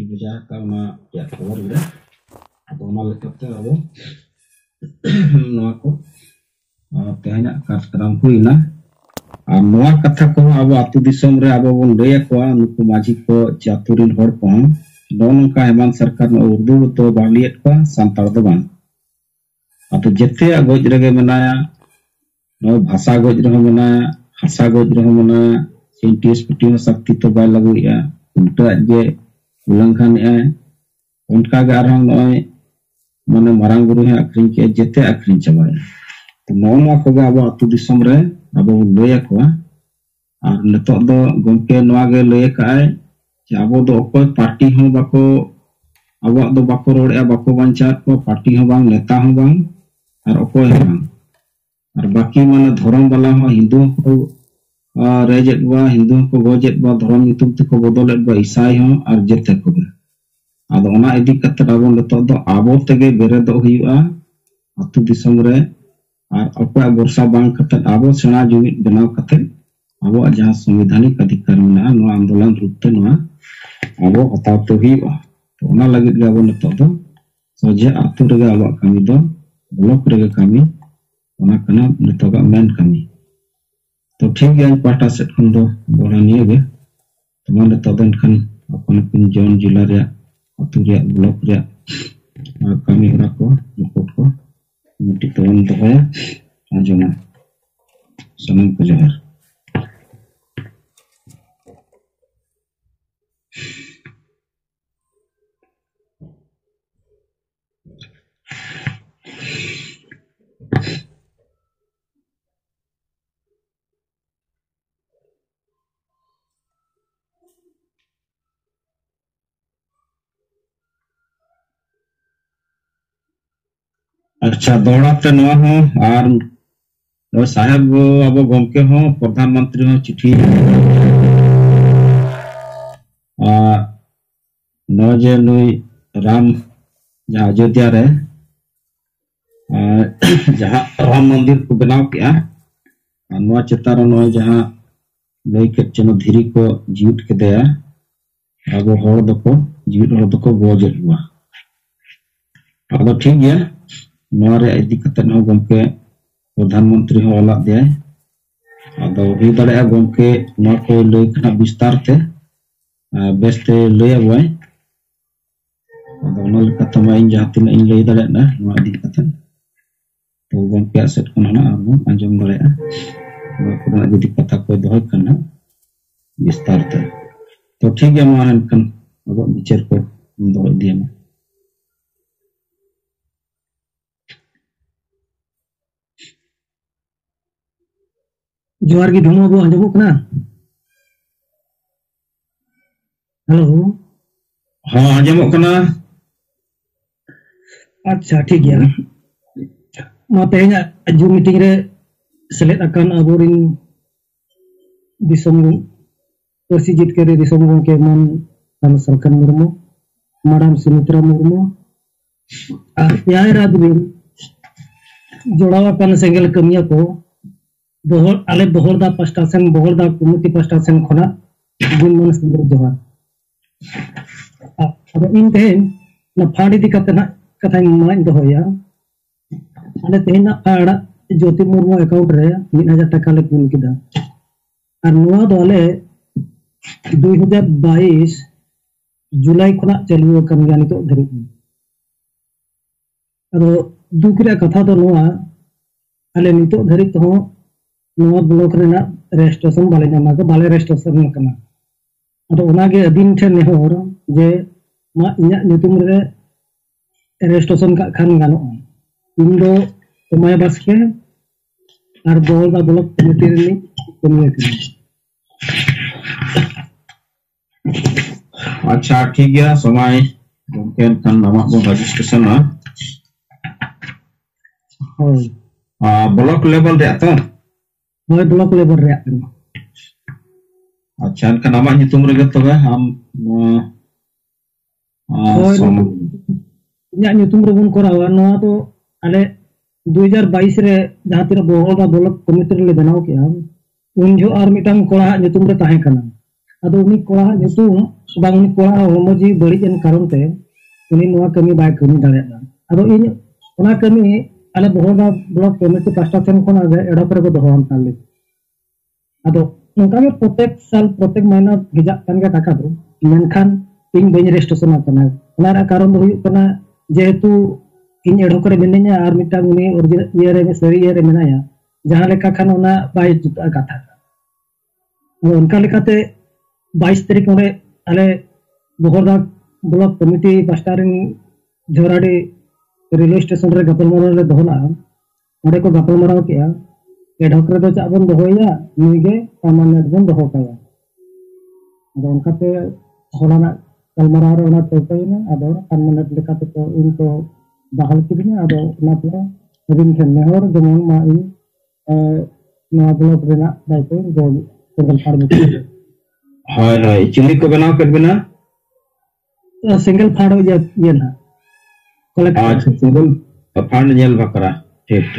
belajar karena ya keluar udah atau malah kata apa aku tehnya sekarang kuina noa kata ko abo atu disom re abo bon lay ko nuku maji ko jaturin hor ko don ka heman sarkar no urdu to baliet ko santar do bang atau jete goj rege menaya no bhasa goj rege menaya hasa goj rege menaya sintis putih sakti to bay lagu ya unta je ulang ya उनका गारहं नय माने मारांग गुरु है अक्रिन के जेते अक्रिन चबाय तो नोमा को गा अब अतु दिसम रे अब लय को और नतो दो गमके नवा गे लय काय जे अब दो ओकोय पार्टी हो बाको अब दो बाको रोड़या बाको बंचात को पार्टी हो बांग नेता हो बांग और ओकोय हो बांग और बाकी माने धर्म वाला हो हिंदू को रेजेट बा हिंदू को गोजेट बा धर्म नितुम ते को बदलेट बा ईसाई हो और जेते को आदो ओना इदी कते आबो नतो दो आबो तेगे बेरेदो हुयुआ अतु दिसम रे और अकोय वर्षा बांग कते आबो सेना जुमिद बनाव कते आबो जहां संवैधानिक अधिकार मेना नो आंदोलन रूपते नो आबो हताव तो हुयुआ तो ओना लगित गे आबो नतो दो सोजे अतु रे आबो कमी दो ब्लॉक रे कमी ओना कना नतो गा मेन कमी तो ठीक है पाटा सेट खन दो बोला निये गे तो माने तो दन खन अपन अपन जोन जिला रे अतु रे ब्लॉक रे कमी हरा को रिपोर्ट को मिट्टी तोन दोया आजना सनम को जोहर अच्छा दौड़ाते नवा हो और नो साहेब अब गमके हो प्रधानमंत्री हो चिट्ठी नो जे नुई राम जहाँ अयोध्या रे जहाँ राम मंदिर को बनाव किया नवा चेतार नो जहाँ लई के चनो धीरी को जीवित के दया अब हर दको जीवित हर दको गोजेट हुआ अब ठीक है नोरे इदी कते नो गमके प्रधानमंत्री हो ओला दे आदो हुई दड़े गमके नो को लई खना विस्तार ते बेस्ते लई आबोय आदो नो कते मा इन जहां तिन इन लई दड़े ना नो इदी कते तो गमके सेट कोन ना आबो अंजम दड़े नो को इदी कथा को दोय कना विस्तार ते तो ठीक है मा हन अब विचार को दो दिया मा जोहार की धुमो बो अंजमो कना हेलो हां अंजमो कना अच्छा ठीक है मा तेहना जो मीटिंग रे सेलेक्ट अकान अबोरिन दिसम परसी जीत करे दिसम के मन हम सरकार मुर्मू मैडम सुमित्रा मुर्मू याय रादबिन जोड़ावा कन सेंगल कमिया को बोहर आले बोहरदा पास्टासन बोहरदा कमिटी पास्टासन खना दिन मन सुंदर जोहार अब इन तेन ना फाड़ी दी कतना कथा मान दोया आले तेन ना फाड़ा ज्योति मुर्मू अकाउंट रे 1000 टका ले कुल किदा और नोआ दोले 2022 जुलाई खना चालू कर गया नितो धरि अरो दुकरा कथा तो नोआ आले नितो धरि तो नोआ ब्लॉक रेना रेजिस्ट्रेशन बाले नामा को बाले रेजिस्ट्रेशन कना अदो ओनागे अदीन ठे नेहर जे मा इना नितुम रे रेजिस्ट्रेशन का खान गानो इन दो तमाय बासके आर बोलदा ब्लॉक कमिटी रे कमिया कना अच्छा ठीक है समय मungkin kan nama mau registration lah blok level dia tuh होय ब्लॉक लेवल रे अच्छा kan nama hitung rega tuh हम nya nyutum रे बन करावा नोआ तो आले 2022 रे जहां तिरा बोहलदा ब्लॉक कमिटी रे बनाव के उन जो आर मिटंग कोड़ा nyutum रे ताहे कना अदो उनी कोड़ा nyutum bang ni kola homo ji bari en karon te uni noa kami bai kami dare na ado ini ona kami ale bohoda blok committee pasta ten khona ge edo kore ko dohon tali ado nongka ge protek mahina gejak kan ge taka do menkhan ing bain registration akana ona karon do huyuk kana jehetu इन एडो करे मिनिया और मिटा मुनि original year में सरी year मेनाया जहां लेका खान ओना 22 जुता कथा और उनका लेकाते 22 तारीख में आले बोहरदा ब्लॉक कमिटी पास्टारिन झोराडी रेलवे स्टेशन रे गपलमरा रे दोहला ओडे को गपलमरा किया एडो करे दो चाबन दोहोया नुगे परमानेंट बन दोहो काया और उनका पे होलाना कलमरा रे ओना तोपेना अदो परमानेंट लेकाते तो उनको bahal kirinya ada napla ring ken mehor dengan mai na blog rena baik go single farm hai chili ko बनाओ कर बिना single farm ये ना collect single farm nyel bakara ठीक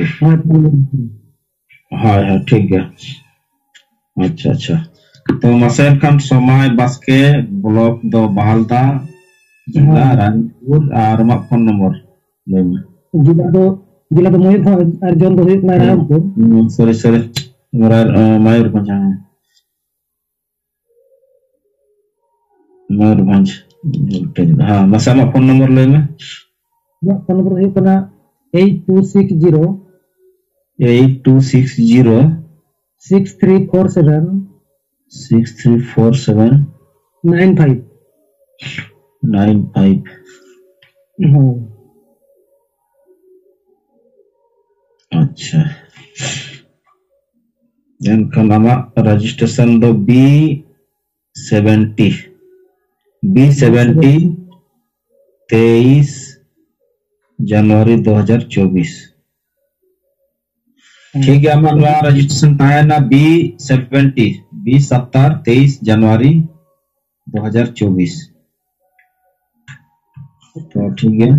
hai ठीक है अच्छा तो मसेन kan somai baske blog do bahalda जिला रानीपुर और मा फोन नंबर जिला तो मोहित अर्जुन तो हुई रामपुर सॉरी मयूरभंज हाँ मसा मा फोन नंबर ले में फोन नंबर हुई कना 8260 6347 95 अच्छा dan nama registration do B70 23 जनवरी 2024 ठीक है हमारा रजिस्ट्रेशन है ना B70 23 जनवरी 2024 तो ठीक है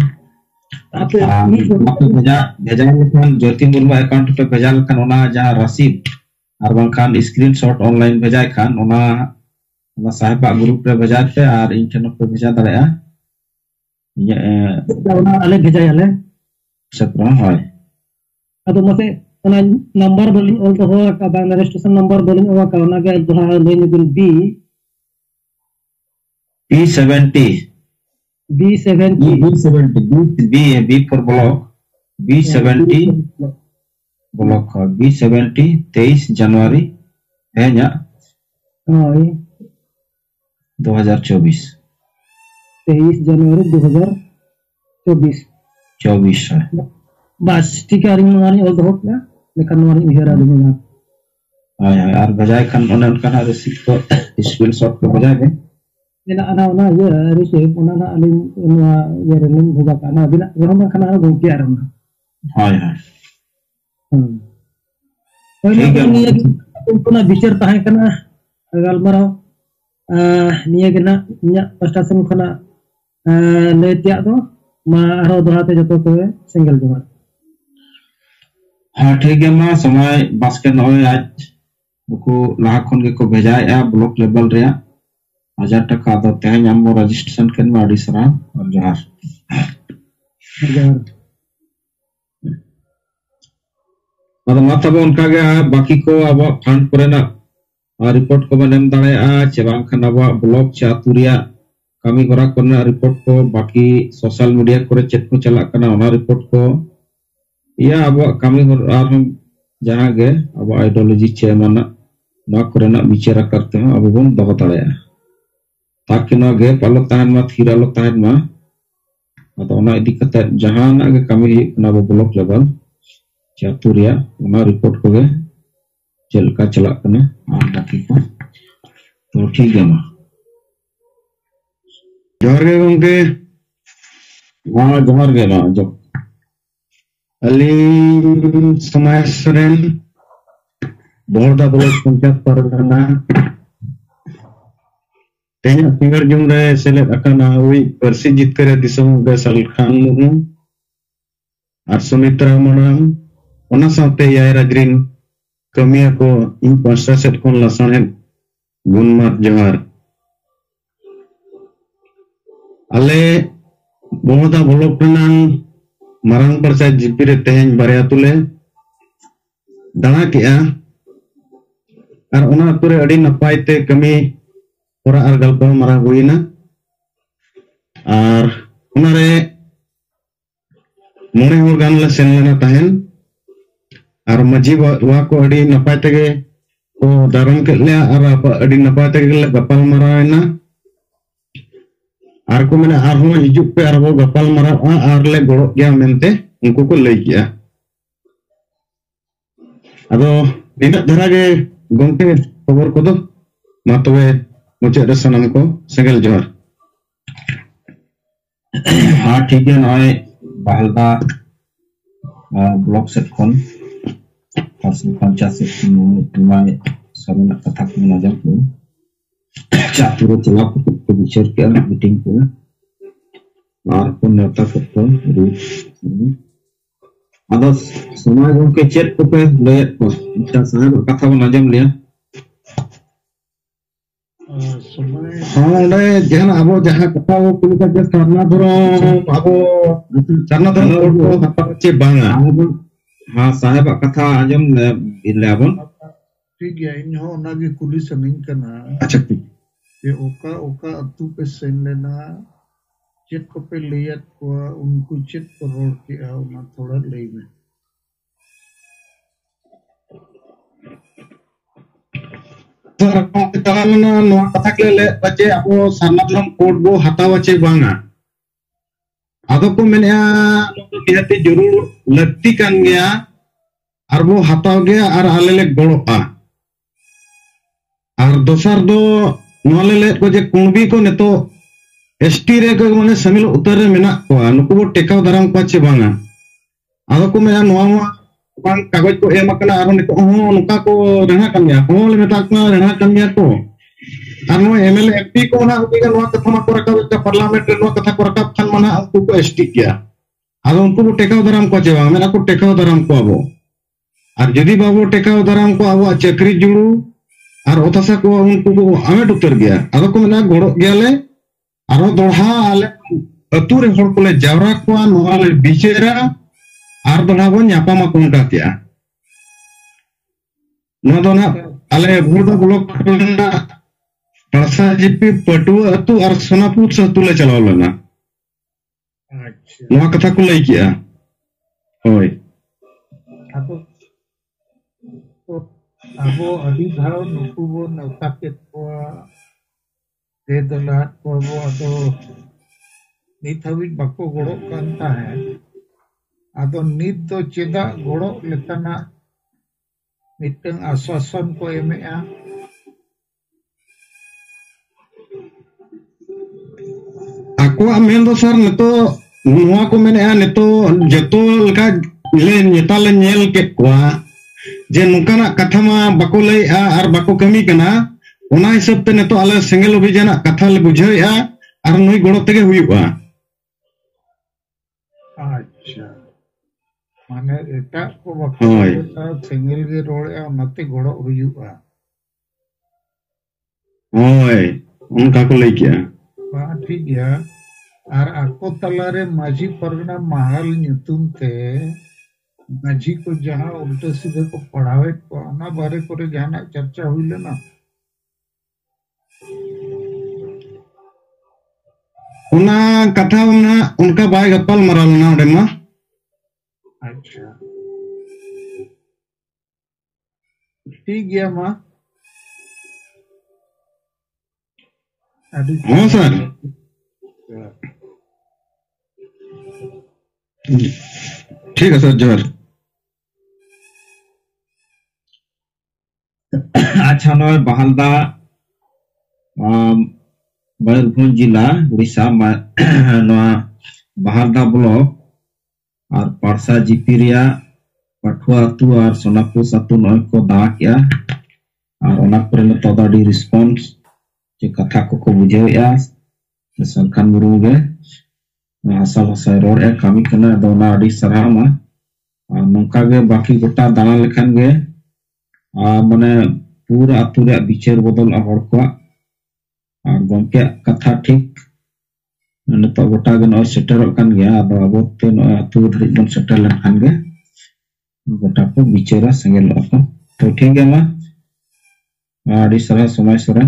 भेजा ज्योति मुर्मू अकाउंट पे भेजा लेखान ओना जहां रसीद और बांखान स्क्रीनशॉट ऑनलाइन भेजा खान ओना साहेबा ग्रुप रे भेजा पे और इंटरनेट पे भेजा दरेया ये ओना आले भेजा याले सकरा होय अदो मते ओना नंबर बोलिन ऑल तो हो का बांग रजिस्ट्रेशन नंबर बोलिन ओवा का ओना के जहां लेन बिल B70 B for block B70 block B70 23 जनवरी है ना 2024 23 जनवरी 2024 है बस ठीक है रिंग नवानी ऑल दो ना लेकिन नवानी इधर आ दूंगा हां यार बजाय खान उनका रिसीट को स्क्रीनशॉट को बजाय दे Nila ana ye receive ona na alin ye renin hoga kana bina orang kana gongki aram hai ini kuna bicar tahan kana galmarau niya gena nya prestation khana letia do ma aro dohate joto ko single johar ha ठीक है मा समय basket नय आज को लाहा खन के को भेजाया ब्लॉक लेवल रे 1000 टका दो तेहन हम रजिस्ट्रेशन करन में आडी सरा और जहार मतलब उनका के बाकी को अब फंड करेना रिपोर्ट को बनेम दाड़े चे बांग खान अब ब्लॉग चे आतुरिया कमी करा करना रिपोर्ट को बाकी सोशल मीडिया करे चेक को चला करना ओना रिपोर्ट को या अब कमी और हम जहां गे अब आइडियोलॉजी चे माना ना करना विचार करते हैं अब बन दो दाड़े ताकि ना गे पालो ताहन मा थीरालो ताहन मा तो ओना इदी कते जहां ना गे कमी ना ब्लॉक लेवल चातुरिया ओना रिपोर्ट को गे चलका चला कने और बाकी को तो ठीक है मा जोहर गे गंगे हां जोहर गे मा जो अली समय सरेन बोर्डा ब्लॉक पंचायत परगना तेना फिंगर जुम रे सेलेक्ट अकाना हुई परसी जितकर दिसम गे सलील खान मुर्मू और सुमित्रा मनाम ओना साथे यायरा ग्रीन कमिया को इन पांचटा सेट कोन लसन है गुणमात जोहार ale bomoda bolok renang marang parsa jipire teheng bare atule dana kea ar ona ature adi napai te kami ora ar galpal marah huina ar onare mone hor gan la sen lena tahen ar maji wa ko adi napai tege ko daram ke le ar apa adi napai tege le gapal marahena ar ko mena ar ho hijuk pe ar bo gapal marah ar le gorok gya mente unku ko lay gya ado dina dharage gongke खबर को तो मातवे मुझे रसनम को सगल जोर हाँ ठीक है नॉय बाहलदा ब्लॉक सेट कौन फार्सी पंचायत से तुम्हारे सभी कथा को नजर को चातुर चला को विचार किया मीटिंग को और को नेता को रूप अदर समाज के चेट को पे ले को अच्छा साहब कथा को नजर लिया हाँ उन्हें जहाँ अबो जहाँ कथा वो कुल का जब करना धरो अबो करना धरो को हत्ता चे बांगा हाँ साहब कथा आजम इलेवन ठीक है इन हो ना कि कुली समिंग करना अच्छा ठीक ये ओका ओका अतु पे सेन लेना चेट को पे लिया को उनको चेट को रोड के आओ ना थोड़ा ले में Karena nuan kata kele baca aku sangat dalam code bo hata baca banga. Atau ko menya lihat jurul lekti kan gaya, arbo hata gaya ar alele goloka. Ar dosar do nualele ko je kunbi ko neto ST re ko mane samil utare mena ko nuku bo tekaw daram ko baca banga. Atau ko menya nuan bang kaगज को M करना आरो नितो हो नुका को रहना कमिया हो ले मेता को रहना कमिया को आरो एमएलए एमपी को ना उनका नवा कथा मा को रखा पार्लियामेंट रे नवा कथा को रखा खान माना उनको को एसटी किया आरो उनको टेकाव दराम को जेवा मेना को टेकाव दराम को आबो और यदि बाबू टेकाव दराम को आबो चक्री जुड़ू और ओथासा को उनको को आमेट उतर गया आरो को मेना गोड़ो गया ले आरो दोहा आले अतु रे हर को ले जावरा को नवा ले बिचेरा आर दोना बन यापा मा कोंटा किया न दोना आले भूरदा ब्लॉक करना परसा जीपी पटु अतु और सोनापुर से तुले चलाव लेना अच्छा नवा कथा को लई किया होय अबो अभी धारो नुकु बो नौता के को दे दलात को बो तो निथावित बको गोड़ो कांता है आदो नित दो चेदा गोड़ो लेकाना मिटंग आश्वासन को एमेआ aku amen do sar neto nuwa ko mene neto jeto leka le nyeta le nyel ke kwa je nukana katha ma bako lei ar bako kami kana ona hisab te neto ala single obhijana katha le bujhai ar noi godo tege huyuga अच्छा माने एटा को बको होय सिंगल के road ए नते गोड़ो हुयुआ hoy unka ko lei kia बा ठीक है और आको तलारे माझी परगना महाल न्यूतुम थे माझी को जहाँ उल्टे सीधे को पढ़ावे को आना बारे करे जहाँ चर्चा हुई लेना una katha una unka bai gapal maral na ode ma अच्छा ठीक है माँ अभी हाँ सर ठीक है सर जोहर अच्छा नॉय बाहलदा मयूरभंज जिला उड़ीसा नवा बाहलदा ब्लॉक और पारसा जीपी रिया पठुआ अतु और सोनापुर अतु नॉय को दावा किया और ओना करे न तो दाडी रिस्पांस जे कथा को बुझेया सरकार मुरुम गे हासा भाषा रोड ए कामी कना दोना अडी सराहमा और नोंका गे बाकी गोटा दाना लेखान गे माने पूरा अतु रे विचार बदल हड़ को और गमके कथा ठीक नितो गोटा गे नय सेटरक कान गया आदो आबो ते नय अतु धरि बन सेटर लन खान गे गोटा को बिचारा सेंगेल को तो ठीक गया मा आड़ी सरा समय सरा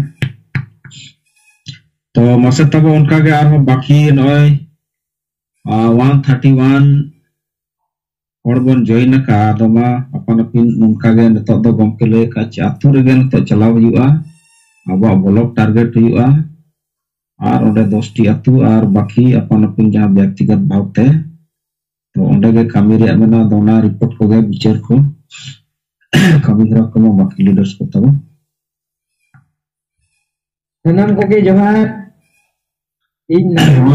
तो मसे तब उनका के आर बाकी नय 131 और बन जॉइन का आदमा अपन अपन उनका के नितो दो गमके ले का अतु रे गे नितो चलाव हुआ अब ब्लॉक टारगेट हुआ और ओडे 10टी अतु और बाकी अपन अपन जहां व्यक्तिगत भावते तो ओडे के कामी रे मेना दोना रिपोर्ट को गे विचार को कामी हरा को बाकी लीडर्स को तब सनम को के जोहार इन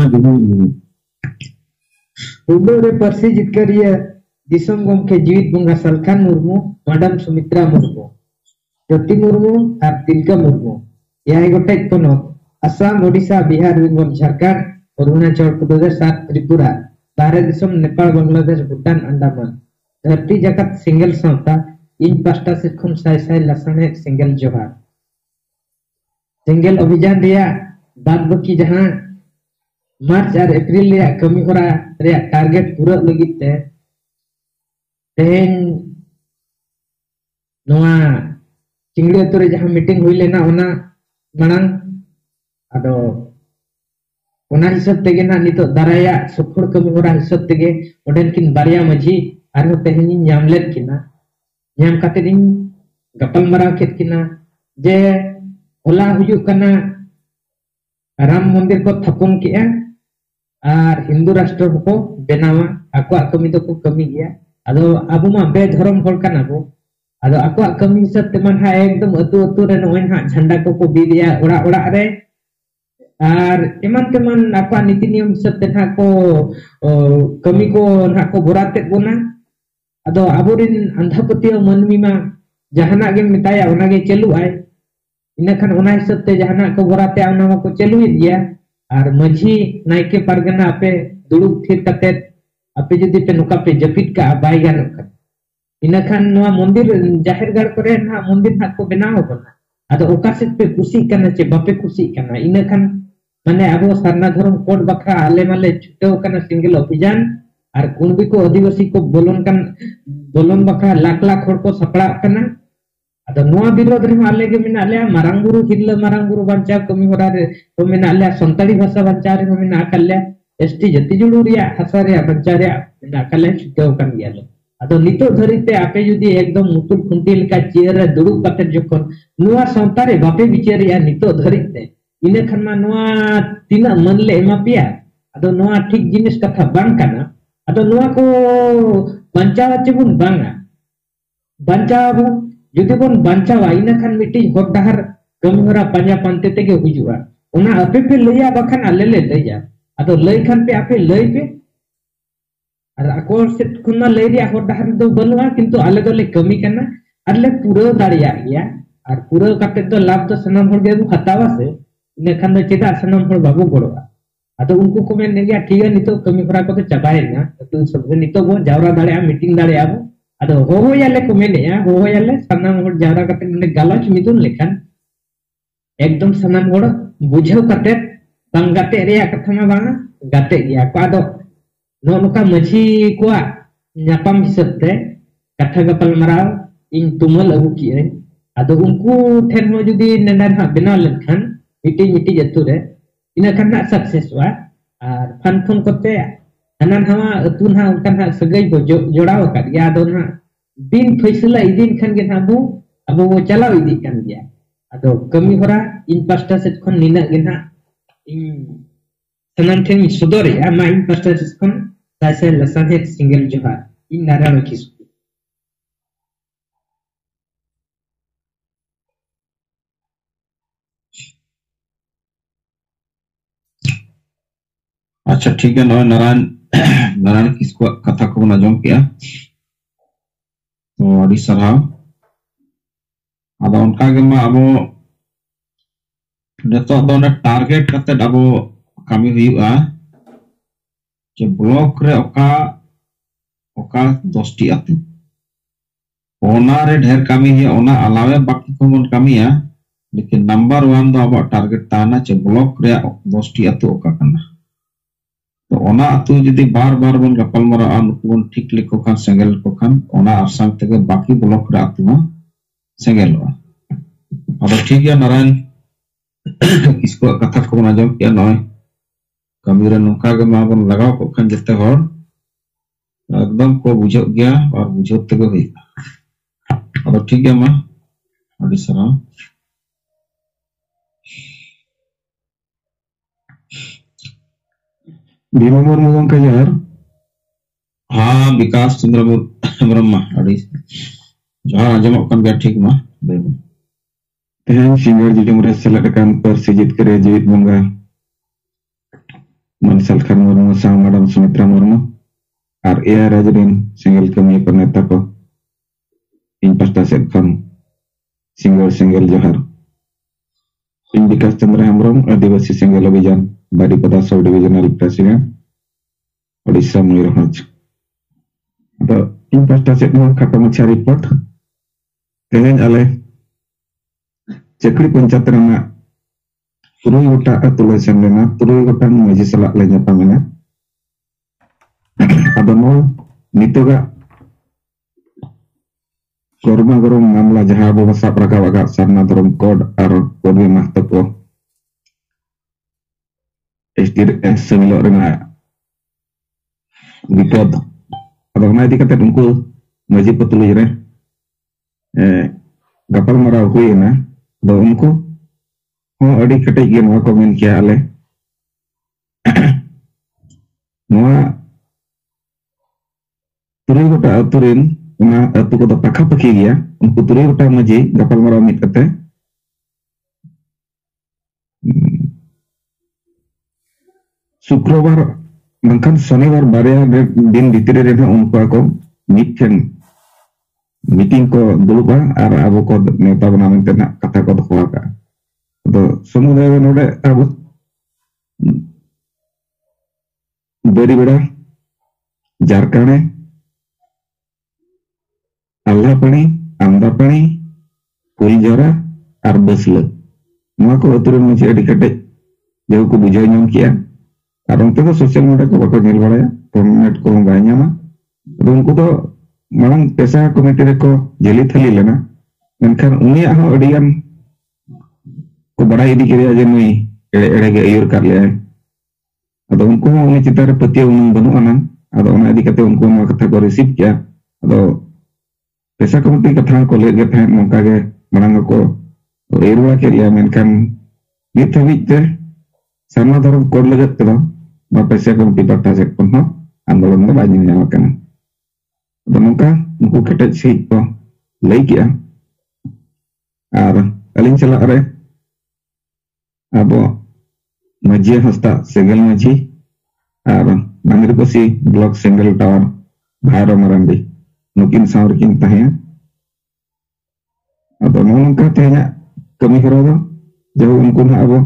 हुडो रे परसी जितकरिया दिसम गम के जीवित बंगा सलखान मुर्मू मैडम सुमित्रा मुर्मू ज्योति मुर्मू और तिलका मुर्मू यह गोटे पनत असम ओडिशा बिहार बेंगल झारखंड अरुणाचल प्रदेश और त्रिपुरा भारत दिसम नेपाल बांग्लादेश भूटान अंडमान धरती जगत सिंगल संस्था इन पास्टा से खुन साय साय लसने सिंगल जोहार सिंगल अभियान रिया बाद बाकी जहां मार्च और अप्रैल रिया कमी होरा रिया टारगेट पूरा लगित ते तेन नोआ चिंगड़ी अतु रे जहां मीटिंग हुई लेना ओना मांग आदो ओना हिसाब तेगे ना नितो दाराया सफल कमी होरा हिसाब तेगे ओडेन किन बारिया मजी आरो तेहनी नाम लेत किना नाम काते दिन गपल मरा केत किना जे ओला हुजु कना राम मंदिर को थपन किया और हिंदू राष्ट्र को बनावा आको कमी तो को कमी गया आदो आबु मा बे धर्म होल कना बो आदो आको कमी हिसाब ते मन हा एकदम अतु अतु रे नोय हा झंडा को बिदिया ओड़ा ओड़ा रे और एमन तेमन आपा नीति नियम हिसाब ते ना को कमी को ना को बोराते बोना अदो आबोरिन अंधापति मनमी मा जहाना गे मिताया ओना गे चलु आय इना खान ओना हिसाब ते जहाना को बोराते ओना मा को चलु दिया और माझी नायके पारगना आपे दुड़ुब थिर कते आपे जदी पे नुका पे जपित का बाय गान इना खान नोआ मंदिर जाहिर गार करे ना मंदिर ना को बनाओ बना अदो ओका से पे खुशी करना चे बापे खुशी करना इना खान माने अब सरना धर्म कोड बखरा आले माले छुटेव कना सिंगल अभियान और कुणबी को आदिवासी को बोलन बखरा लाख लाख हर को सपड़ा कना अदो नोआ विरोध रे आले के मिना आले मारांगुरु हिल्ला मारांगुरु बंचा कमी होरा रे तो मिना आले संताली भाषा बंचा रे मिना कल्ले एसटी जति जुडू रिया हसा रे बंचा रे मिना कल्ले छुटेव कन गेलो अदो नितो धरिते आपे जुदी एकदम मुतुल खुंटी लेका चेयर रे दुड़ुब कते जखन नोआ संतारे बापे विचारिया नितो धरिते इने खान मा नोआ तिना मन ले एमा पिया अदो नोआ ठीक जिनिस कथा बांग काना अदो नोआ को बंचावा चेबुन बांगा बंचावा जुदी बोन बंचावा इने खान मिटी होट डहर कमी होरा पंजा पांते तेगे हुजुआ ओना आपे पे लैया बखान आले ले लैया अदो लई खान पे आपे लई पे और आको से खुना लई रिया होट डहर दो बनुआ किंतु आले दोले कमी करना आले पूरा दाड़िया गया और पूरा काटे तो लाभ तो सनम होड़ गे हतावा से इने खान दो चेदा सनम होड़ बाबू गोड़वा अदो उनको को मेन गया ठीक है नितो कमी होरा को तो चबाएना तो सब नितो बो जावरा दाड़िया मीटिंग दाड़िया बो अदो हो याले को मेने हो याले सनम होड़ जावरा काटे ने गालाच मितुन लेखान एकदम सनम होड़ बुझाव काटे बांग गाते रिया कथा मा बांगा गाते गया को अदो नो नुका मझी को न्यापाम हिसाब ते कथा गपल मराव इन तुमल अगु किए अदो उनको ठेन हो जुदी नंदन हा बिना लेखान मिटी जतु रे इना खान ना सक्सेस वा और फन फन कोते हनन हवा अतुन हा उनकन हा सगई को जोड़ाव का या दो ना दिन फैसला इदिन खान के नाबो अब वो चलाव इदी कान गया अदो कमी होरा इन पास्टा से खन निना गेना इन सनन ठेन सुदर या मा इन पास्टा से खन तासे लसन हे सिंगल जोहार इन नारायण किस अच्छा ठीक है नोय नारायण किसको कथा को नजम किया तो अड़ी सराव अब उनका के मा अबो नेतो दोने टारगेट कते अबो कमी हुआ जे ब्लॉक रे ओका 10टी अतु ओना रे ढेर कमी है ओना अलावे बाकी को मन कमी है लेकिन नंबर 1 दो अब टारगेट ताना चे ब्लॉक रे 10टी अतु ओका कना तो ओना अतु जुदी बार बार बन गपल मरा नुकु बन ठीक लेको खान सेंगेल को खान ओना आरसांग तक बाकी ब्लॉक रे अतु मा सेंगेल वा अदो ठीक है नारायण किसको कथा को आजम किया नय कमी रे नोका के मा बन लगाव को खान जते हर एकदम को बुझो गया और बुझो तक हुई अदो ठीक है मा अड़ी सरा भीमा मुर्मू गंका जहर हाँ विकास चंद्र ब्रह्मा अड़ी जहाँ आजम कन गया ठीक मा तेहन सिंगर जुजुम रे सेलेदकान पर सिजित करे जीवित बंगा मनसल खान मुर्मू साव मैडम सुमित्रा मुर्मू और ए आर राजरीन सिंगल कमी पर नेता को इन पास्टा सेट खन सिंगल जोहर इन विकास चंद्र हेम्ब्रम आदिवासी सिंगल अभियान Baripada sub divisional president Odisha Mayurbhanj तो इन पास्टा सेट में खाटो मछा रिपोर्ट तेहन आले चकड़ी पंचायत रना तुरुई गोटा अतुले सेन लेना तुरुई गोटा माजी सलाह ले ᱧᱟᱯᱟᱢᱮᱱᱟ ᱟᱫᱚ ᱱᱚᱣᱟ ᱱᱤᱛᱚᱜᱟ ᱜᱚᱨᱢᱟ ᱜᱚᱨᱚᱢ मामला जहां ᱟᱵᱚ ᱥᱟᱵ ᱨᱟᱠᱟᱵ ᱟᱠᱟᱫ ᱥᱟᱨᱱᱟ ᱫᱷᱚᱨᱚᱢ ᱠᱳᱰ ᱟᱨ ᱠᱚᱨᱢᱤ ᱢᱟᱦᱛᱚ ᱠᱚ एसटी सेमिलो रना विपद अदो ना इदी कते उनको माजी पतुलुई रे गपल मरा हुईना दो उनको हो अड़ी कटे गे नवा को मेन किया आले नवा तुरुई गोटा अतुरिन उना अतु को पाखा पखी गया उनको तुरुई गोटा माजी गपल मरा मिट कते शुक्रवार बंखान शनिवार बारे दिन भीतर रे उनको को मिठन मीटिंग को दुलुबा और अब को नेता बना मेंते ना कथा को दोखवा का तो समुदाय नोडे अब बेरीबेड़ा झारखंड अल्लाह पानी आमदा पानी कुलजरा और बसल नवा को अतुरे मजे अडी कटे जो को बुझाई नाम किया और उनते तो सोशल मीडिया को बाको नेल बाड़ाया कमेंट को बाय ᱧᱟᱢᱟ तो उनको तो मांग पैसा कमिटी रे को जेली थली लेना मेनखान उनिया हो अडियान को बड़ा इदी किया जे नुई एड़े एड़े गे अयुर कर ले अदो उनको उनी चितार पतिया उन बनु आना अदो उना इदी कते उनको मा कथा को रिसीव किया अदो पैसा कमिटी कथा को ले गे थे नोका गे मांग को एरवा के लिया मेनखान नित हबीज ते सारना धर्म कोड लगत तो मा पैसा कमिटी पट्टा से को आंदोलन में बाजी ᱧᱟᱢ kana नौका उनको कटेज से को लई किया और अलिन चला रे अब मजी हस्ता सेंगल मजी और बांग्रीपोसी ब्लॉक सेंगल टावर भारो मरंडी नुकिन सावर किन तहे अब नौका तेना कमी करो जो उनको ना अब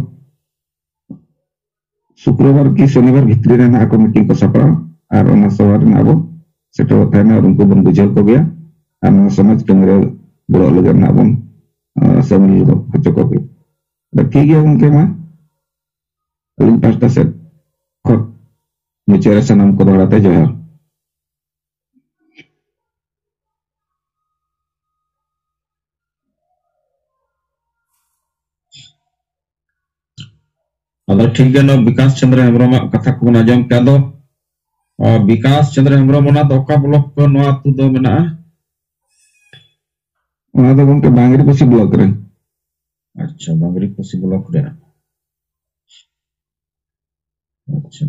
शुक्रवार की शनिवार भित्री रे ना को मीटिंग को सपड़ा और ओना सवार ना अब सेटो थाना और उनको बन बुझल को गया और समाज केंद्र बड़ो लगे ना बन शामिल को हचो को गया ठीक है उनके मां अलिन पास्ता से को मुचेरे सनम को दोड़ाते जो है अदो ठीक है नो विकास चंद्र हेम्ब्रम कथा को आजम क्या दो और विकास चंद्र हेम्ब्रम ना तो का ब्लॉक को नो अतु दो मेना ओना तो उनके बांग्रीपोसी ब्लॉक रे अच्छा बांग्रीपोसी ब्लॉक रे अच्छा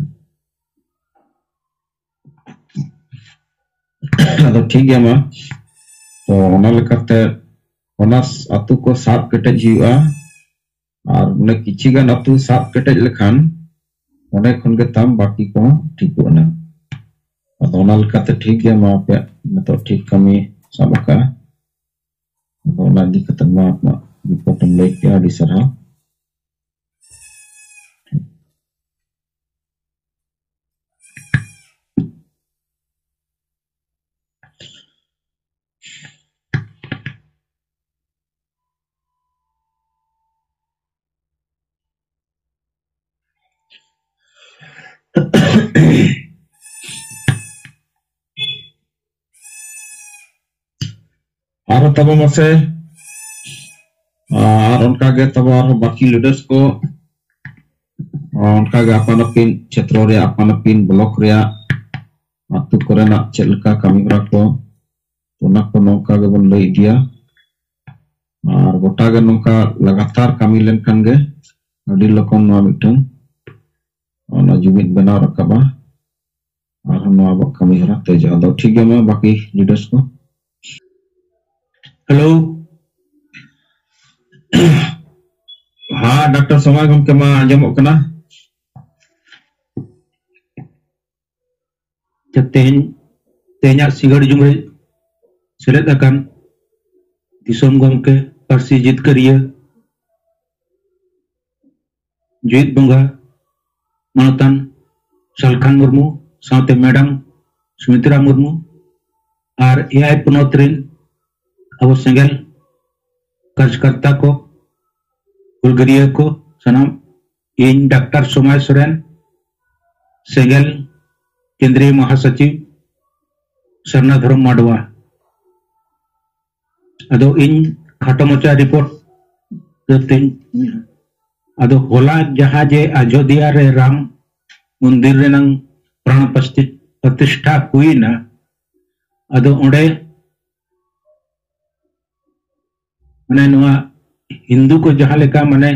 अदो ठीक है मा तो ओना लेकाते ओना अतु को साफ कटे जीवा और उन्हें किसी गान अतु साफ कटेज लेखान उन्हें खुन के तम बाकी को ठीक होना अतो ओना लेकाते ठीक है मा पे तो ठीक कमी सबका ओना दिक्कत मा रिपोर्ट में लेके आदि सरहा आरो तब मसे और उनका के तब और बाकी लीडर्स को उनका के अपन अपन क्षेत्रों रे अपन अपन ब्लॉक रे अतु कोरेना चलका कमी हरा को उना को नौका के बन लई दिया और गोटा के नौका लगातार कमी लेन खान गे अडी लकोन नवा मिटन और जुमित बनाव रखबा और नवा कमी हरा तेज आदो ठीक है मैं बाकी लीडर्स को हेलो हाँ डॉक्टर समाज गमके मा आंजमोग कना तेहना सिंगड़ जुमरे सेलेद अकान दिसोम गमके पार्सी जितकरिया जीत बंगा मानतान सालखान मुर्मू साथे मैडम सुमित्रा मुर्मू और एआई पनोतरिन अब सेंगल कार्यकर्ता को हुलगरिया को सनाम इन डॉक्टर सोमाय सोरेन सेंगल केंद्रीय महासचिव सरनाधरम माडवा अदो इन खाटो मचा रिपोर्ट अदो होला जहाँ जे अयोध्या रे राम मंदिर रेनंग प्राण प्रतिष्ठा हुई ना अदो ओंडे माने नुआ हिंदू को जहाँ लेका माने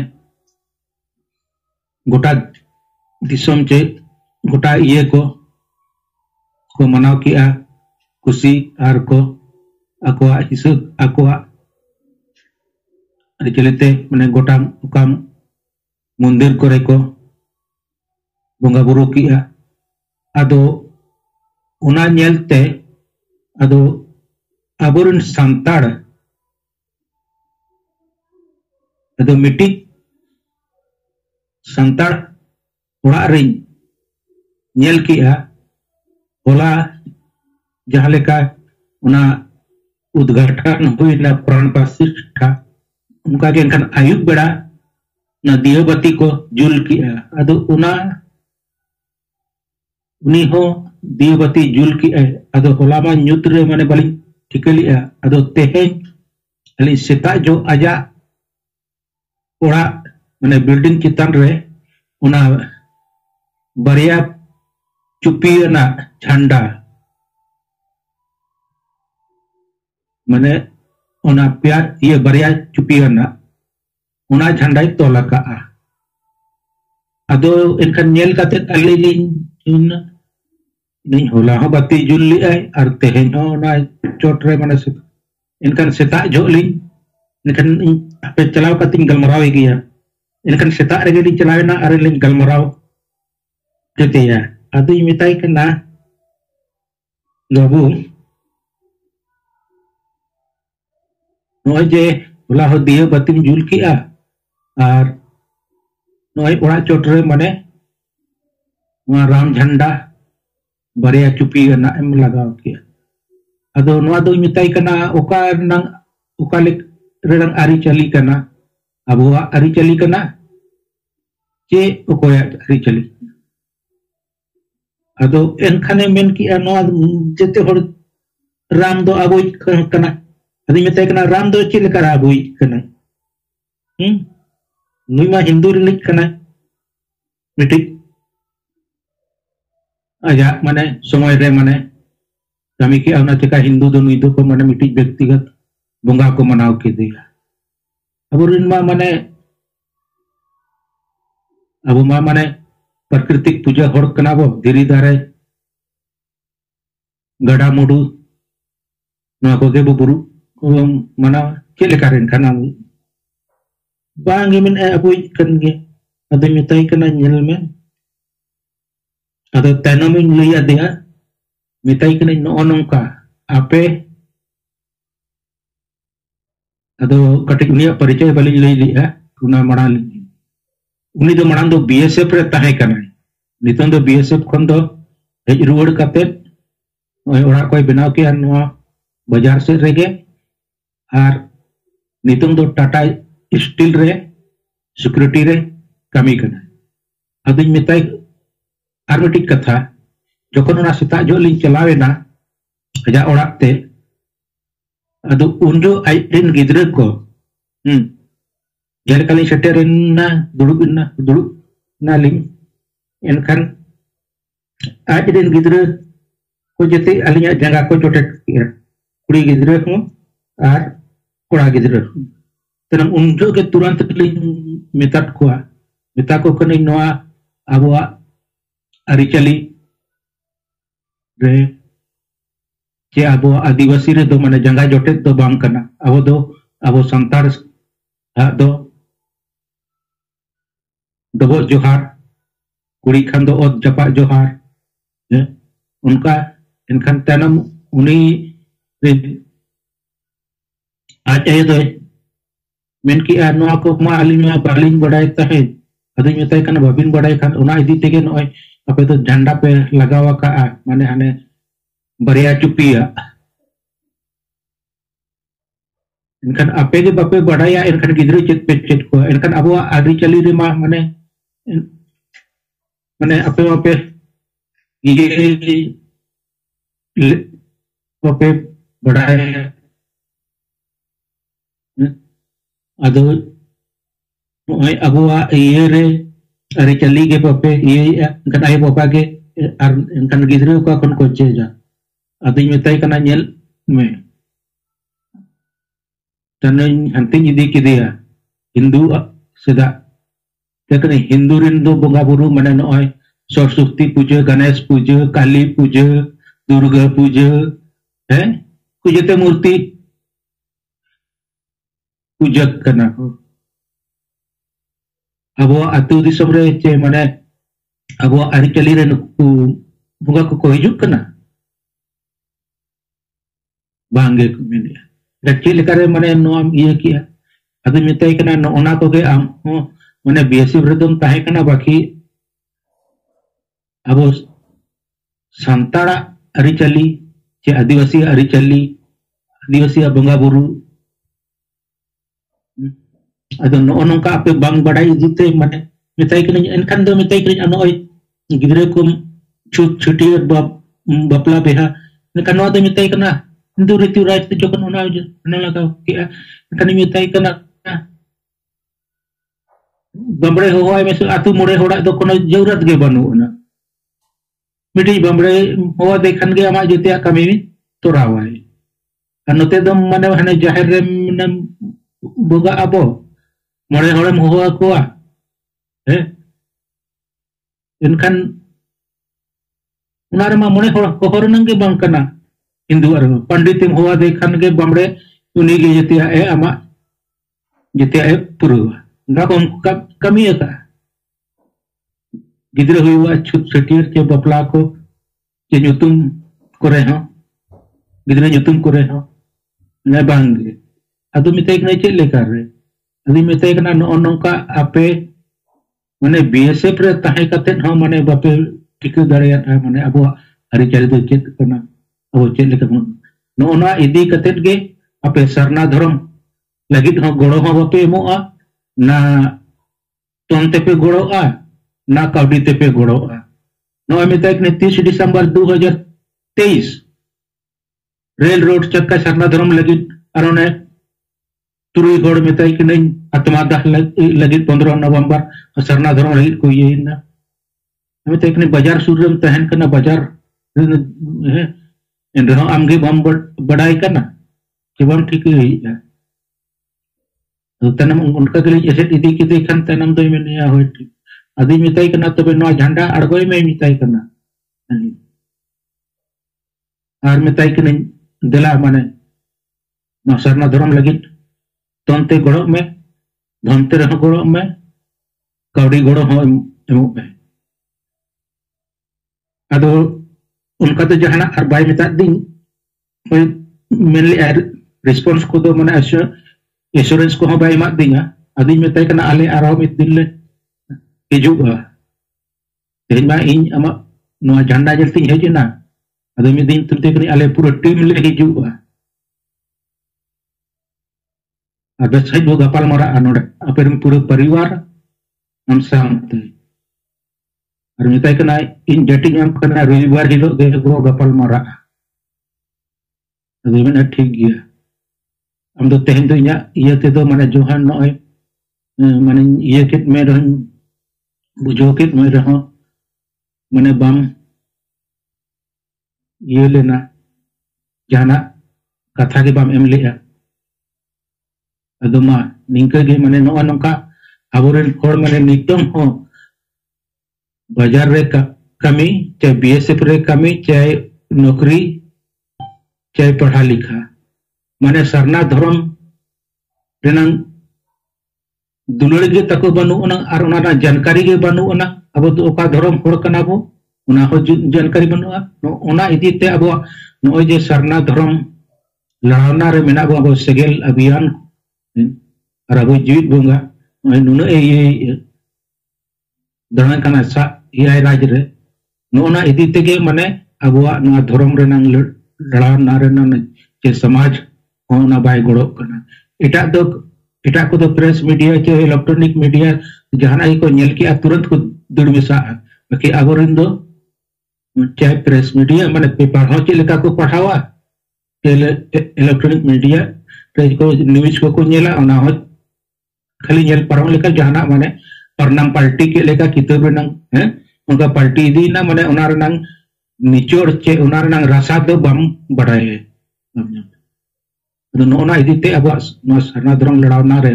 गोटा दिसोम चे गोटा ये को मनाव किया खुशी आर को अकोआ हिसाब अकोआ चलते माने गोटा उकाम मंदिर करे को बोंगा बुरु किया अदो उना नेलते अदो अबुरन सांताड़ अदो मिट्टी सांताड़ ओड़ा रिन नेल किया होला जहाँ लेका उना उद्घाटन हुई ना प्राण प्रतिष्ठा उनका के इनका आयुब बेड़ा ना दियोबती को जुल किया अदो उना उन्हीं हो दियोबती जुल किया अदो होला मा न्यूत्र माने बली ठिकलिया अदो तेहें अली सेता जो आजा ओड़ा माने बिल्डिंग चितान रे उना बरिया चुपिया ना झंडा माने उना प्यार ये बरिया चुपिया ना उना झंडा तोला का अदो इनका नेल काते अली नहीं होला हो बाती जुल ली आई और तेहें हो ना चोट रे माने इनका सेता जो ली इनका पे चलाव का तीन गलमराव गया इनका सेता रे ली चलावे ना अरे लिंग गलमराव कहते हैं अदो ये मिताई करना लोगों नोए जे बोला हो दिए बत्ती जुल किया और नोए उड़ा चोटरे मने वहाँ राम झंडा बरिया चुपी ना एम लगाव किया अदो नोआ दो मिताई करना ओका नंग ओका ले रंग आरी चली करना अब वो आरी चली करना जे ओकोया आरी चली अदो एनखाने मेन किया नोआ जेते होड़ राम दो आगोई करना अदी मिताई करना राम दो चिल कर आगोई करना नुई मा हिंदू रिलीज करना मिटी आजा माने समय रे माने कमी की आवना चिका हिंदू दो नुई दो को माने मिटी व्यक्तिगत बोंगा को मनाव के दिया अब रिन मा माने अब मा माने प्राकृतिक पूजा होड़ कना बो धीरी दारे गड़ा मुडू ना को के बुरु मना चले करें खाना बांगे में अबुई कनगे अदे मिताई कना नेल में अदो तैनो में लिया दिया मिताई कना नो नोंका आपे अदो कटिक निया परिचय बलि लई लिया उना मड़ा उनी दो मड़ा दो बीएसएफ रे ताहे कना नितों दो बीएसएफ खन दो हेज रुवड़ काते ओड़ा कोई बनाव के नवा बाजार से रेगे और नितों दो टाटा स्टील रे सिक्योरिटी रे कमी करना अदिन मिताई आर मिट्टी कथा जोखन सेता जो लिंग चलावेना अजा ओड़ाक ते अदो उनजो आइडेन गिद्रे को जेलकाली सेटेरना दुड़ुब ना लिंग एनखान आइडेन गिद्रे को जते अलिया जंगा को जोटेट कुड़ी गिद्रे को आर कोड़ा गिद्रे तनम उनजो के तुरंत लिंग मेता को कने नोआ आबोआ अरिचली रे जे आबो आदिवासी रे दो माने जंगा जोटेट दो बांग कना आबो संतार दो डबो जोहार कुड़ी खान दो ओद जपा जोहार उनका इनखान तनम उनी आज आए तो मेन की नोआ को मा अलिमा बालिंग बड़ाई तहे अदि मेताय कना बाबिन बड़ाई खान उना इदी तेगे नोय अपे तो झंडा पे लगावा का माने हाने बरिया चुपिया इनखान आपे के बापे बड़ाया इनखान गिद्रे चेत को इनखान अबो आदि चली रे मा माने आपे ये बापे बड़ाया अदो नोय अबोआ ये रे अरे चली के बापे ये गनाय बापा के आर इनखान गिद्रे का कोन को चेजा अदि मेताय कना नेल में तनन हंतिन इदी किदिया हिंदू सदा तेकने हिंदू रिन दो बोंगा बुरु माने नोय सरस्वती पूजा गणेश पूजा काली पूजा दुर्गा पूजा है कुजते मूर्ति पूजा करना हो अब अतु दिसम रे चे माने अब आरिचली रे बुंगा को हिजुक कना बांगे को मेने चे लेकारे माने नोम ये किया अदि मिताई कना ओना को के आम माने बीएससी व्रदम ताहे कना बाकी अब संताड़ा आरिचली चे आदिवासी आरिचली आदिवासी बंगा बुरु अदो नोनका आपे बांग बड़ाई दिते माने मिताई कने एनखान दो मिताई कने नोय गिद्रे को छुटियर बापला बेहा एनखान नो दो मिताई कना हिंदू रीति राज ते जोकन ओना लगा के एनखान मिताई कना बमड़े होय में आतु मोड़े होड़ा दो कोनो जरूरत गे बनु ना मिटी बमड़े होवा देखन गे आमा जते कमी तोरावाय नोते दम माने हने जाहिर रे बोगा अबो मोड़े होड़म होवा कोआ है इनखान उनारे मा मोड़े होड़ नंगे बांग कना हिंदू आर पंडित होवा देखन गे बमड़े उनी गे जतिया ए आमा जतिया ए पुरुवा ना को कमी का गिद्रे हुआ छुट छटियर के बपला को के नुतुम करे हो गिद्रे नुतुम करे हो ना बांगे अदु मिते कने चे लेकर रे अदि मिते कना नोका आपे माने बीएसएफ रे ताहे कते हो माने बापे टिके दड़िया माने अबो हरि चल दो चेत कना अबो चे लेकर नोना इदी कते गे आपे सरना धर्म लगित हो गोड़ो हो बापे मोआ ना तोंते पे गोड़ोआ ना काउडी ते पे गोड़ोआ नो मिते कने 30 दिसंबर 2023 रेल रोड चक्का सरना धर्म लगित अरोने तुरुई गोड़ मिताई कि नहीं आत्मा दाह लगी 15 नवंबर सरना धर्म लगी को ये ना हमें तो एक बाजार सूर्यम तहन करना बाजार इन रहो आमगे बम बढ़ाई करना कि बम ठीक है तो तनम उनका के लिए जैसे दीदी की देखन तनम तो में नहीं हो ठीक आदि मिताई करना तो बे नो झंडा अड़गोई में मिताई करना और मिताई के नहीं दिला माने नो सरना धर्म लगी तोंते गोड़ो में धमते रहो गोड़ो में कौड़ी गोड़ो हो एमो में अदो उनका तो जहाना हर बाय मिता दिन मेनली रिस्पांस को तो माने एश्योरेंस को हो बाय मा दिना अदी मिताई कना आले आरो मित दिन ले हिजुगा तेज मा इन अमा नो झंडा जलती हेजना अदो मि दिन तुते कनी आले पूरा टीम ले हिजुगा अब सही दो गपाल मारा अनोड़े अपने पूरे परिवार हम सामते Ar metai kana in dating am kana rwibar hilok ge go gapal mara. Ado mena ठीक gya. Am do tehen do inya iya te do mane johan noy mane iya kit me roh bujo kit me roh mane bam iya lena jana katha ge bam em leya. Ado ma ningka ge mane no nongka aboren hor mane nitong ho बाजार रे कमी चाहे BSF रे कमी चाहे नौकरी चाहे पढ़ा लिखा माने सरना धर्म रेनांग दुलड़ गे तको बनुना और उना जानकारी गे बनुना अब तो ओका धर्म होड़ कना बो उना हो जानकारी बनुआ उना इदी ते अब नोय जे सरना धर्म लड़ाना रे मेना बो सेगेल अभियान और अब जीवित बोंगा नुना ए दरना कना सा इया राज रे नोना इदी तेगे माने अबुआ ना धर्म रेनांग लड़ाना रेना जे समाज होना बाय गड़ो कना इटा को तो प्रेस मीडिया चे इलेक्ट्रॉनिक मीडिया जहाना ही को नेल के तुरंत को दुड़ मिसा बाकी अगोरिन दो चाहे प्रेस मीडिया माने पेपर हो चे लेका को पढ़ावा इलेक्ट्रॉनिक मीडिया प्रेस को न्यूज को नेला ओना हो खाली नेल परम लेका जहाना माने परनाम पार्टी के लेका किताब रेनांग है उनका पार्टी दी ना माने उना रेनांग निचोड़ चे उना रेनांग रासा दो बम बढ़ाए तो नोना इदीते अब सरना धर्म लड़ावना रे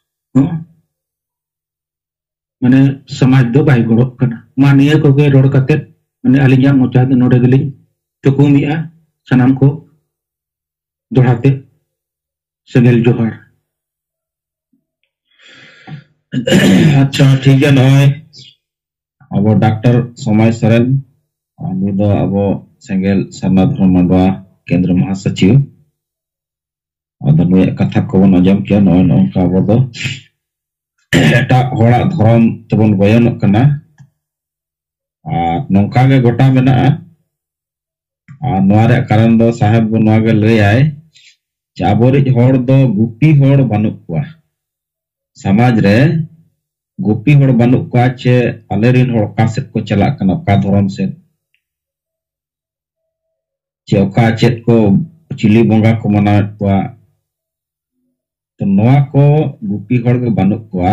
माने समाज दो बाय गड़ो कना मानिया को के रोड कते माने अलिया मोचा दे नोडे गली तुकुमिया सनाम को दोहराते सगेल जोहार अच्छा ठीक है नॉय अब डॉक्टर सोमाय सरन अब सेंगेल सरना धर्म मंडवा केंद्र महासचिव कथा को बन अजम किया नॉय नौका अब दो एटा होड़ा धर्म तबन बयान कना नौका के गोटा मेना नोरे कारण दो साहेब नोआ के ले आए चाबोरिज होड़ दो गुपी होड़ बनु कुआ समाज रे गुपी होड़ बनु कुआ चे अलेरिन होड़ का सेट को चला कना का धर्म से चे ओका चेत को चिली बोंगा को मना कुआ तो नोआ को गुपी होड़ के बनु कुआ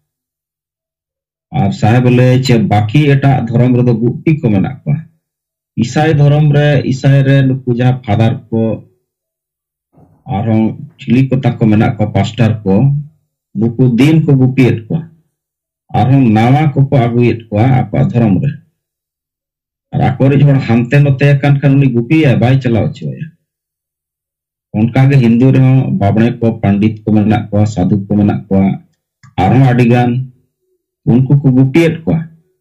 और साहेब ले चे बाकी एटा धर्म रे दो गुपी को मना कुआ ईसाई धर्म रे ईसाई रे पूजा फादर को और चिली को तक को मना को पास्टर को नुकु दिन को गुपीत को और नावा को अगुएत को आप धर्म रे और आकोरी जोड़ हमते नते कान कान उनी गुपी है बाई चलाओ छे उनका के हिंदू रे बाबणे को पंडित को मना को साधु को मना को और अडिगान उनको को गुपीत को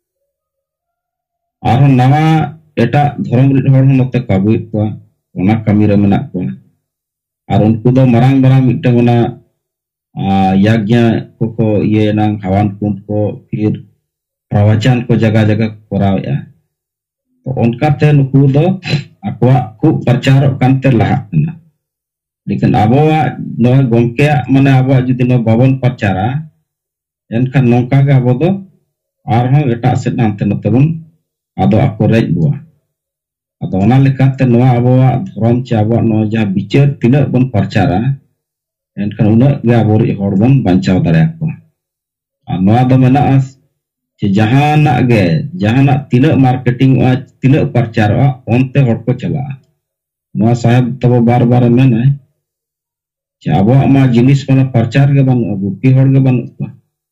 और नावा एटा धर्म रे होड़ नते को अगुएत को ओना कमी रे मना को और उनको दो मरांग मरांग मिटे ओना यज्ञ को ये नांग हवन कुंड को फिर प्रवचन को जगह जगह कराया तो उनका ते नुकु दो अकवा खूब प्रचार कांते लहा लेकिन अबवा नो गोमके माने अबवा जुदी नो बाबन प्रचारा एनखान नोंका गे अबो दो आर हम एटा से नांते नतबन आदो अको रेज बुआ आदो ओना लेकाते नोआ अबवा धर्म चे अबवा नो जा विचार तिना बन प्रचारा एनखान उना गे अबोरि होड़ बन बांचाव दाड़े को आ नोआ दो मेना चे जहाना गे जहाना तिना मार्केटिंग तिना प्रचार ओनते होड़ को चला नोआ साहेब तब बार बार मेना चे अबवा मा जिनिस माने प्रचार गे बन गुपी होड़ गे बन को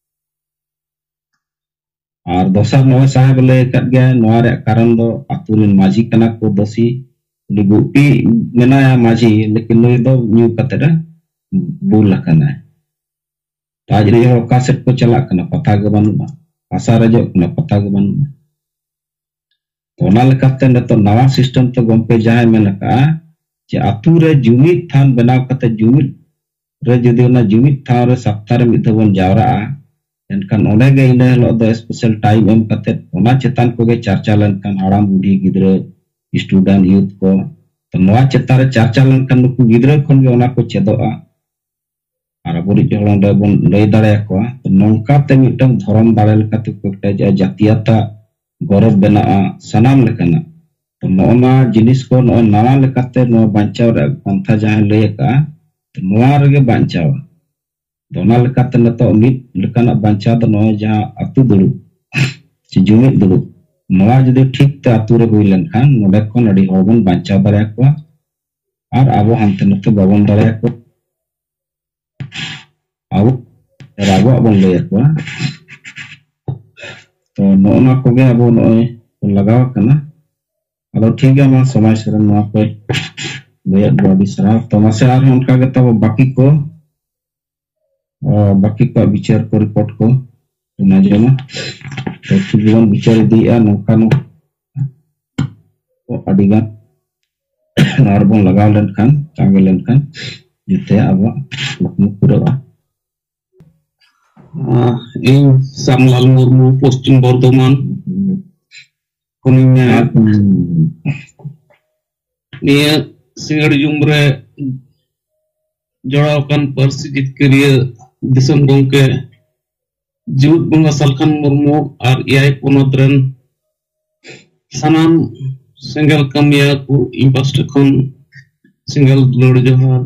और दोसर नोए साहेब ले कट गया नोरे कारण दो अतुरिन माझी कना को दोसी गुपी मेना माझी लेकिन नोई दो न्यू कतरा बुल कना ताज रे हो का सेट को चला कना पता गे बनुआ आशा रजो कना पता गे बनुआ तो ना लेकाते ने तो नवा सिस्टम तो गमपे जाय में लका जे अतु रे जुमित थान बनाव कते जुमित रे जदि ना जुमित थान रे सप्ताह रे मिथबन जावरा एनखान ओने गे इने हलो दो स्पेशल टाइम एम कते ओना चेतान को गे चर्चा लेनखान हाड़ाम बुढ़ी गिद्रा स्टूडेंट यूथ को तो नवा चेता रे चर्चा लेनखान नुकु गिद्रा खन गे ओना को चेदोआ और बुरी जोड़े बन लई दाड़े को तो नौका ते मिटम धर्म दाड़े लेकाते को जातीयता गौरव बना सनाम लेकाना तो नोना जिनिस को नो नवा लेकाते नो बांचाव रे पंथा जहां लय का तो नोआ रे बांचाव दोना लेकाते नतो मिद लेकाना बांचाव तो नो जहां अतु दुरु ची जुमिद दुरु नोआ जदि ठीक ते अतु रे हुई लेनखान नोडे कोन अडी होबन बांचाव दारे को और आबो हांते नते बाबन दारे को आबो राबो बन लय को तो नोना को गे आबो नोय लगाव कना अदो ठीक है मा समय से नोआ को लय बॉडी सरा तो मासे आर उनका के तब बाकी को विचार को रिपोर्ट को ना जमा तो जीवन विचार दिया नौका नो तो अडिगा नारबन लगाव लेनखान चांगे लेनखान जिते अब पूरा इन सामलाल मुर्मू पश्चिम बर्धमान कुनिया निया सिंगड़ जुमरे जोड़ावकान परसी जितकरिया दिसम गोंके जीवत बंगा सालखान मुर्मू और इयाय पोनोतरन सनाम सिंगल कमिया को इंपास्ट खन सिंगल लोड जोहार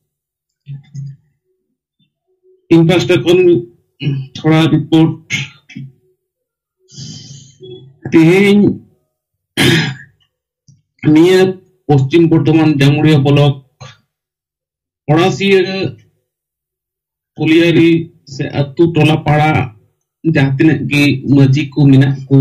इंपास्ट खन थोड़ा रिपोर्ट तिहिन निया पश्चिम बर्धमान जामुड़िया ब्लॉक पड़ासिया पुलियारी से अतु टोला पाड़ा जहाँ तिना की मजी को मिना को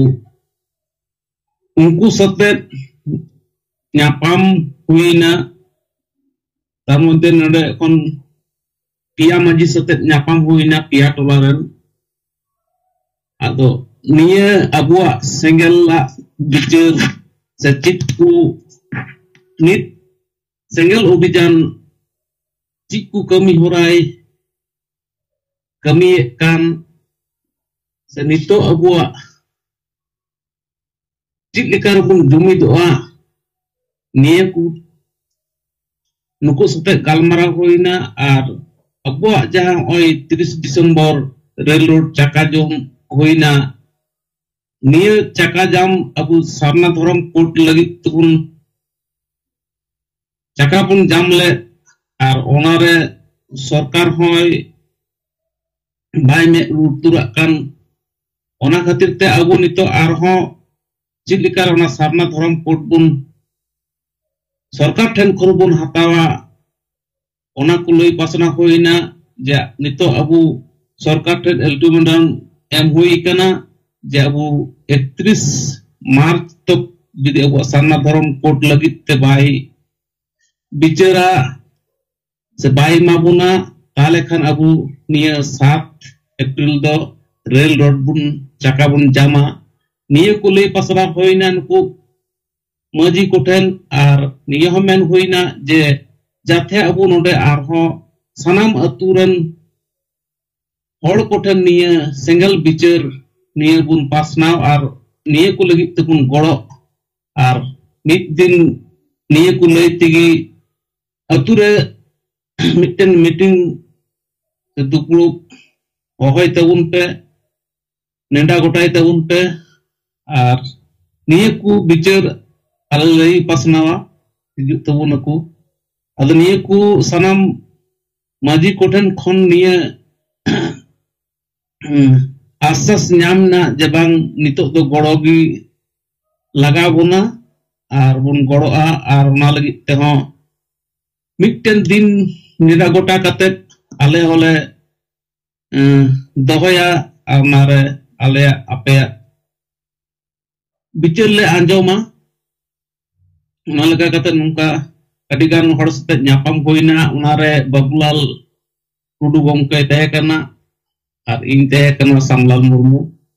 उनको सत्य न्यापाम हुई ना तारमते नडे कौन पिया मजी सत्य न्यापाम हुई ना पिया टोला रन आदो निया अबुआ सेंगल ला बिचर सचित को नित सेंगल अभियान चिकू कमी हो रहा है कमी kan se nito abua chit lekar bun jumi doa niya ku nuku sate galmara hoina ar abua jahan oi 30 Disember rail road chaka jam hoina niya chaka jam abu sarna thoram port lagi tukun chaka pun jam le ar onare सरकार होय bye में रुतुराकान ओना खातिर ते आगु नितो आरहो चिलिकार ओना सारना धरम कोट बुन सरकार ठेन खरबुन हतावा ओना को लई पासना होइना जे नितो आबु सरकार ठेन अल्टीमेटम एम होई कना जे आबु 31 मार्च तक जदि आबु सारना धरम कोट लगित ते बाय बिचारा से बाय माबुना ताले खान आबु निया 7 अप्रैल दो रेल रोड बुन चाका बुन जामा निया को लई पासरा होइना नुको मजी कोठेन आर निया हमेन होइना जे जाथे आबु नोडे आरहो सनाम अतुरन होड़ कोठेन निया सिंगल बिचार निया बुन पासनाव आर निया को लगी तबुन गड़ो आर मिट दिन निया को लई तिगी अतुरे मिटन मीटिंग दुपुड़ होय तबुन पे नेडा गोटाय तबुन पे और निये को बिचार आले लई पासनावा हिजु तबुन को अदो निये को सनाम माजी कोठन खन निये आसास न्यामना जबांग नितो दो गड़ोगी लगा बोना और बुन गड़ोआ और ना लगी तेहो मिटन दिन निरा गोटा कते आले होले दहोया मारे आले आपे बिचार ले आंजोमा उना लगा कते नुका कटिगान हड़ सते न्यापाम होइना उनारे बबुलाल टुडू गमके तहे कना और इन तहे कना सामलाल मुर्मू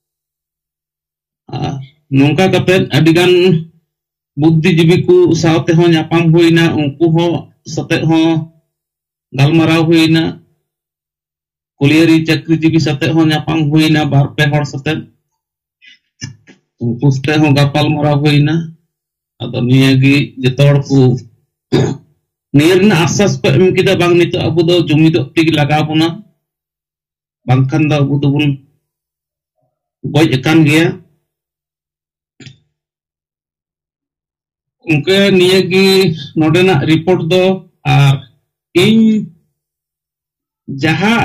नुका कते अडिगान बुद्धिजीवी को सावते हो न्यापाम होइना उनको हो सते हो गालमाराव होइना कुलियरी चक्रीजीवी सते हो न्यापाम होइना बार पे हड़ सते पुस्ते हो गापाल मराव होइना अदो नियागी जतोड़ को नियरना आसास को एम किदा बांग नितो अबु दो जुमिदो टिक लगा बुना बांगखान दा अबु दो बुन गoj ekan गया उनके नियगी नोडेना रिपोर्ट दो और इन जहाँ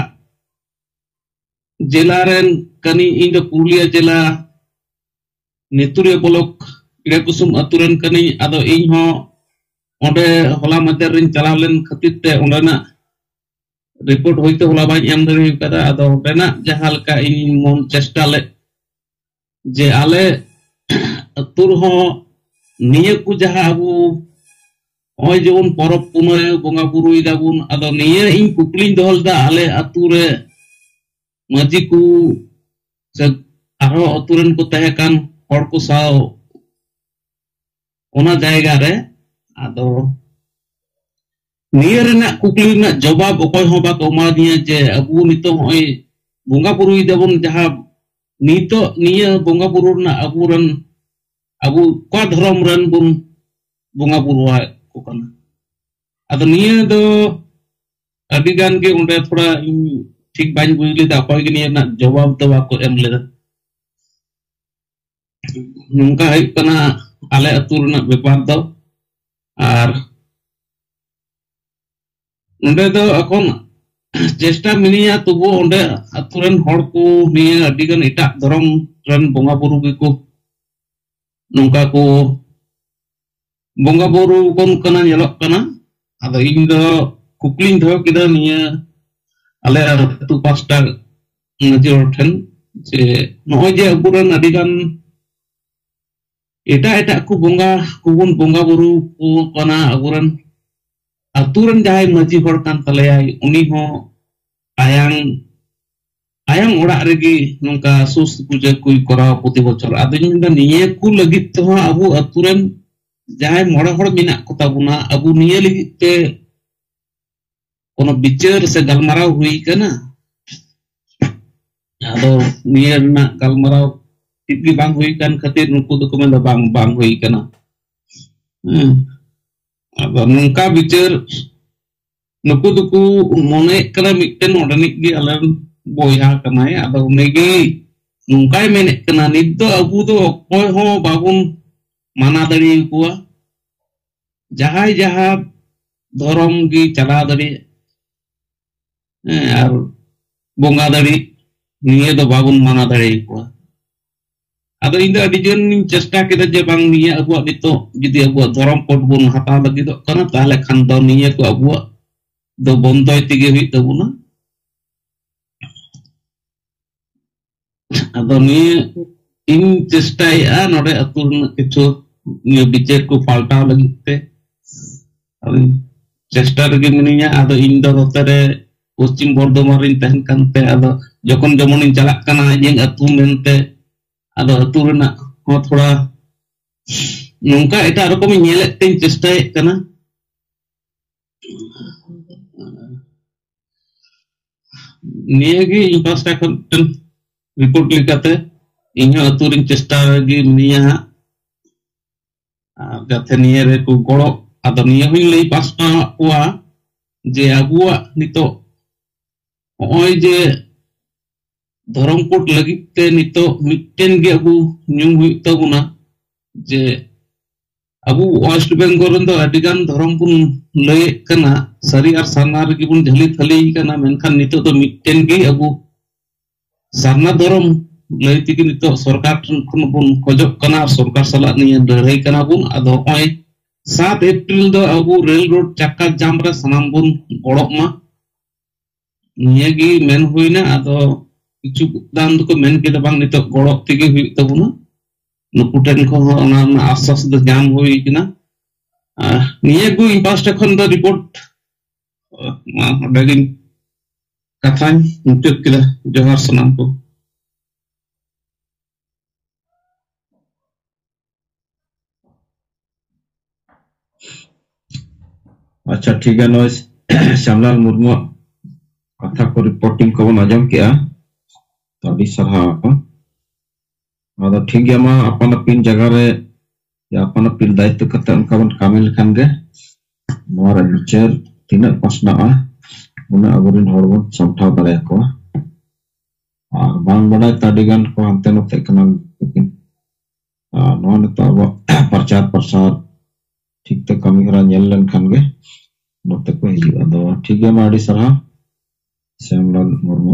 जिला रेन कनी इन दो पुरुलिया जिला नेतुरिया ब्लॉक इड़ाकुसुम अतुरेन कनी आदो इन हो ओंडे होला मध्यर रिन चलाव लेन खातिर ते ओंडेना रिपोर्ट होइते होला बाई एम दरे कदा आदो ओंडेना जहाँ लका इन मन चेष्टा ले जे आले अतुर हो निये को जहाँ अबू ओय जेबन परब पुनय बोंगा बुरुई दाबुन आदो निये इन कुकलिन दोहल दा आले अतुरे माजी को से आरो अतुरेन को तहेकान हर को साव ओना जायगा रे आदो निये रेना कुकली ना जवाब ओकोय हो बा कोमा दिया जे अबू नितो ओय बोंगा बुरुई दाबुन जहाँ नितो निये बोंगा बुरु ना अबुरन अबू का धर्म रन बुन बोंगा बुरुआ को कना अदो निये दो अभी गान के उन्हें थोड़ा ठीक बाइन बुझली दा कोई के निये ना जवाब तो वाको एम लेदा नुंका है कना आले अतुर ना व्यापार दो और उन्हें दो अकोन चेष्टा मिनिया तुबो उन्हें अतुरन हर को निये अभी गान इटा धर्म रन बोंगा बुरु को नौका को बोंगा बुरु कोन कना येलोक कना आदो इन दो कुकलिंग दो किदा निया आले तु पास्टा नजर ठन जे नय जे अबुरन अदिगान एटा एटा को बोंगा कुबुन बोंगा बुरु को कना अबुरन अतुरन जाय मजी हर कान तलेयाय उनी हो आयांग आयांग ओड़ा रेगी नोंका सुस पूजा कुई कराव प्रति बछर आदो निंदा निये को लगित तो अबु अतुरन जाय मोड़ा हड़ मिना को ताबुना अबु निये लगित ते कोनो बिचार से गलमाराव हुई कना आदो निये ना गलमाराव टिपली बांग हुई कान खातिर नुकु दो कमें बांग बांग हुई कना आदो नोंका बिचार नुकु दुकु मोने कना मिटन ओडनिक गी अलन बोया कनाय आदो नेगी नुंकाय मेने कना नित दो अबु दो कोय हो बाबुन माना दड़ी कुआ जहां जहां धर्म गी चला दड़ी और बोंगा दड़ी निये दो बाबुन माना दड़ी कुआ आदो इन दो अडी जन चेष्टा केदा जे बांग निये अबु नितो जदि अबु धर्म कोड बुन हता लगी दो कना ताले खान दो निये को अबु दो बंदोय तिगे हुई तबुना आदो निये इन चेष्टाया नोडे अतुर किछु निये बिचार को पाल्टाव लगी ते चेष्टा रगे मिनिया आदो इन दो रोतरे पश्चिम बर्धमान रिन तहन कानते आदो जखन जमन इन चलाक काना जें अतु मेनते आदो अतु रेना हो थोड़ा नोंका एटा रकम नेलेत तें चेष्टाय काना नियेगी इन पास्टा खन रिपोर्ट लिखाते इन अतु रिन चेष्टा रगे मिनिया जाते निये रे को गड़ो आदो निये हुई लई पास्टा हुआ जे अबुआ नितो ओय जे धर्म कोट लगिते नितो मिटेन गे अबु न्यूम हुई तबुना जे अबु वेस्ट बेंगल रन दो अडिगान धर्म बुन लय कना सरी और सारना रे बुन झली थली कना मेनखान नितो तो मिटेन गे अबु सारना धर्म लय तिगी नितो सरकार खन बुन खोजक कना सरकार सला निये लड़ाई कना बुन आदो ओय 7 अप्रैल दो अबु रेल रोड चक्का जाम रे सनाम बुन गड़क मा नियेगी मेन हुईना आदो किछु दान को मेन के बांग नितो गड़क तिगी हुई तबुना नुकुटेन को ओना आश्वास द जाम हुई किना नियेगु इन पास्ट खन द रिपोर्ट मा डगिन कथान मुचुक किदा जोहार सनाम को अच्छा ठीक है नॉइस श्यामलाल मुर्मू कथा को रिपोर्टिंग को आजम किया तो अभी सरहा आदो ठीक है मा अपन पिन जगह रे या अपन पिन दायित्व कते उनका बन कामिल खान गे मोर विचार तीन प्रश्न उन अगुरिन हरबन समठाव दारे को और बांग बडाय ताडिगान को हमते नते कना नो न तो प्रचार प्रसार ठीक te kami hora nyel len khan ge note ko hiju ado ठीक है ma adi sarha Syamlal Murmu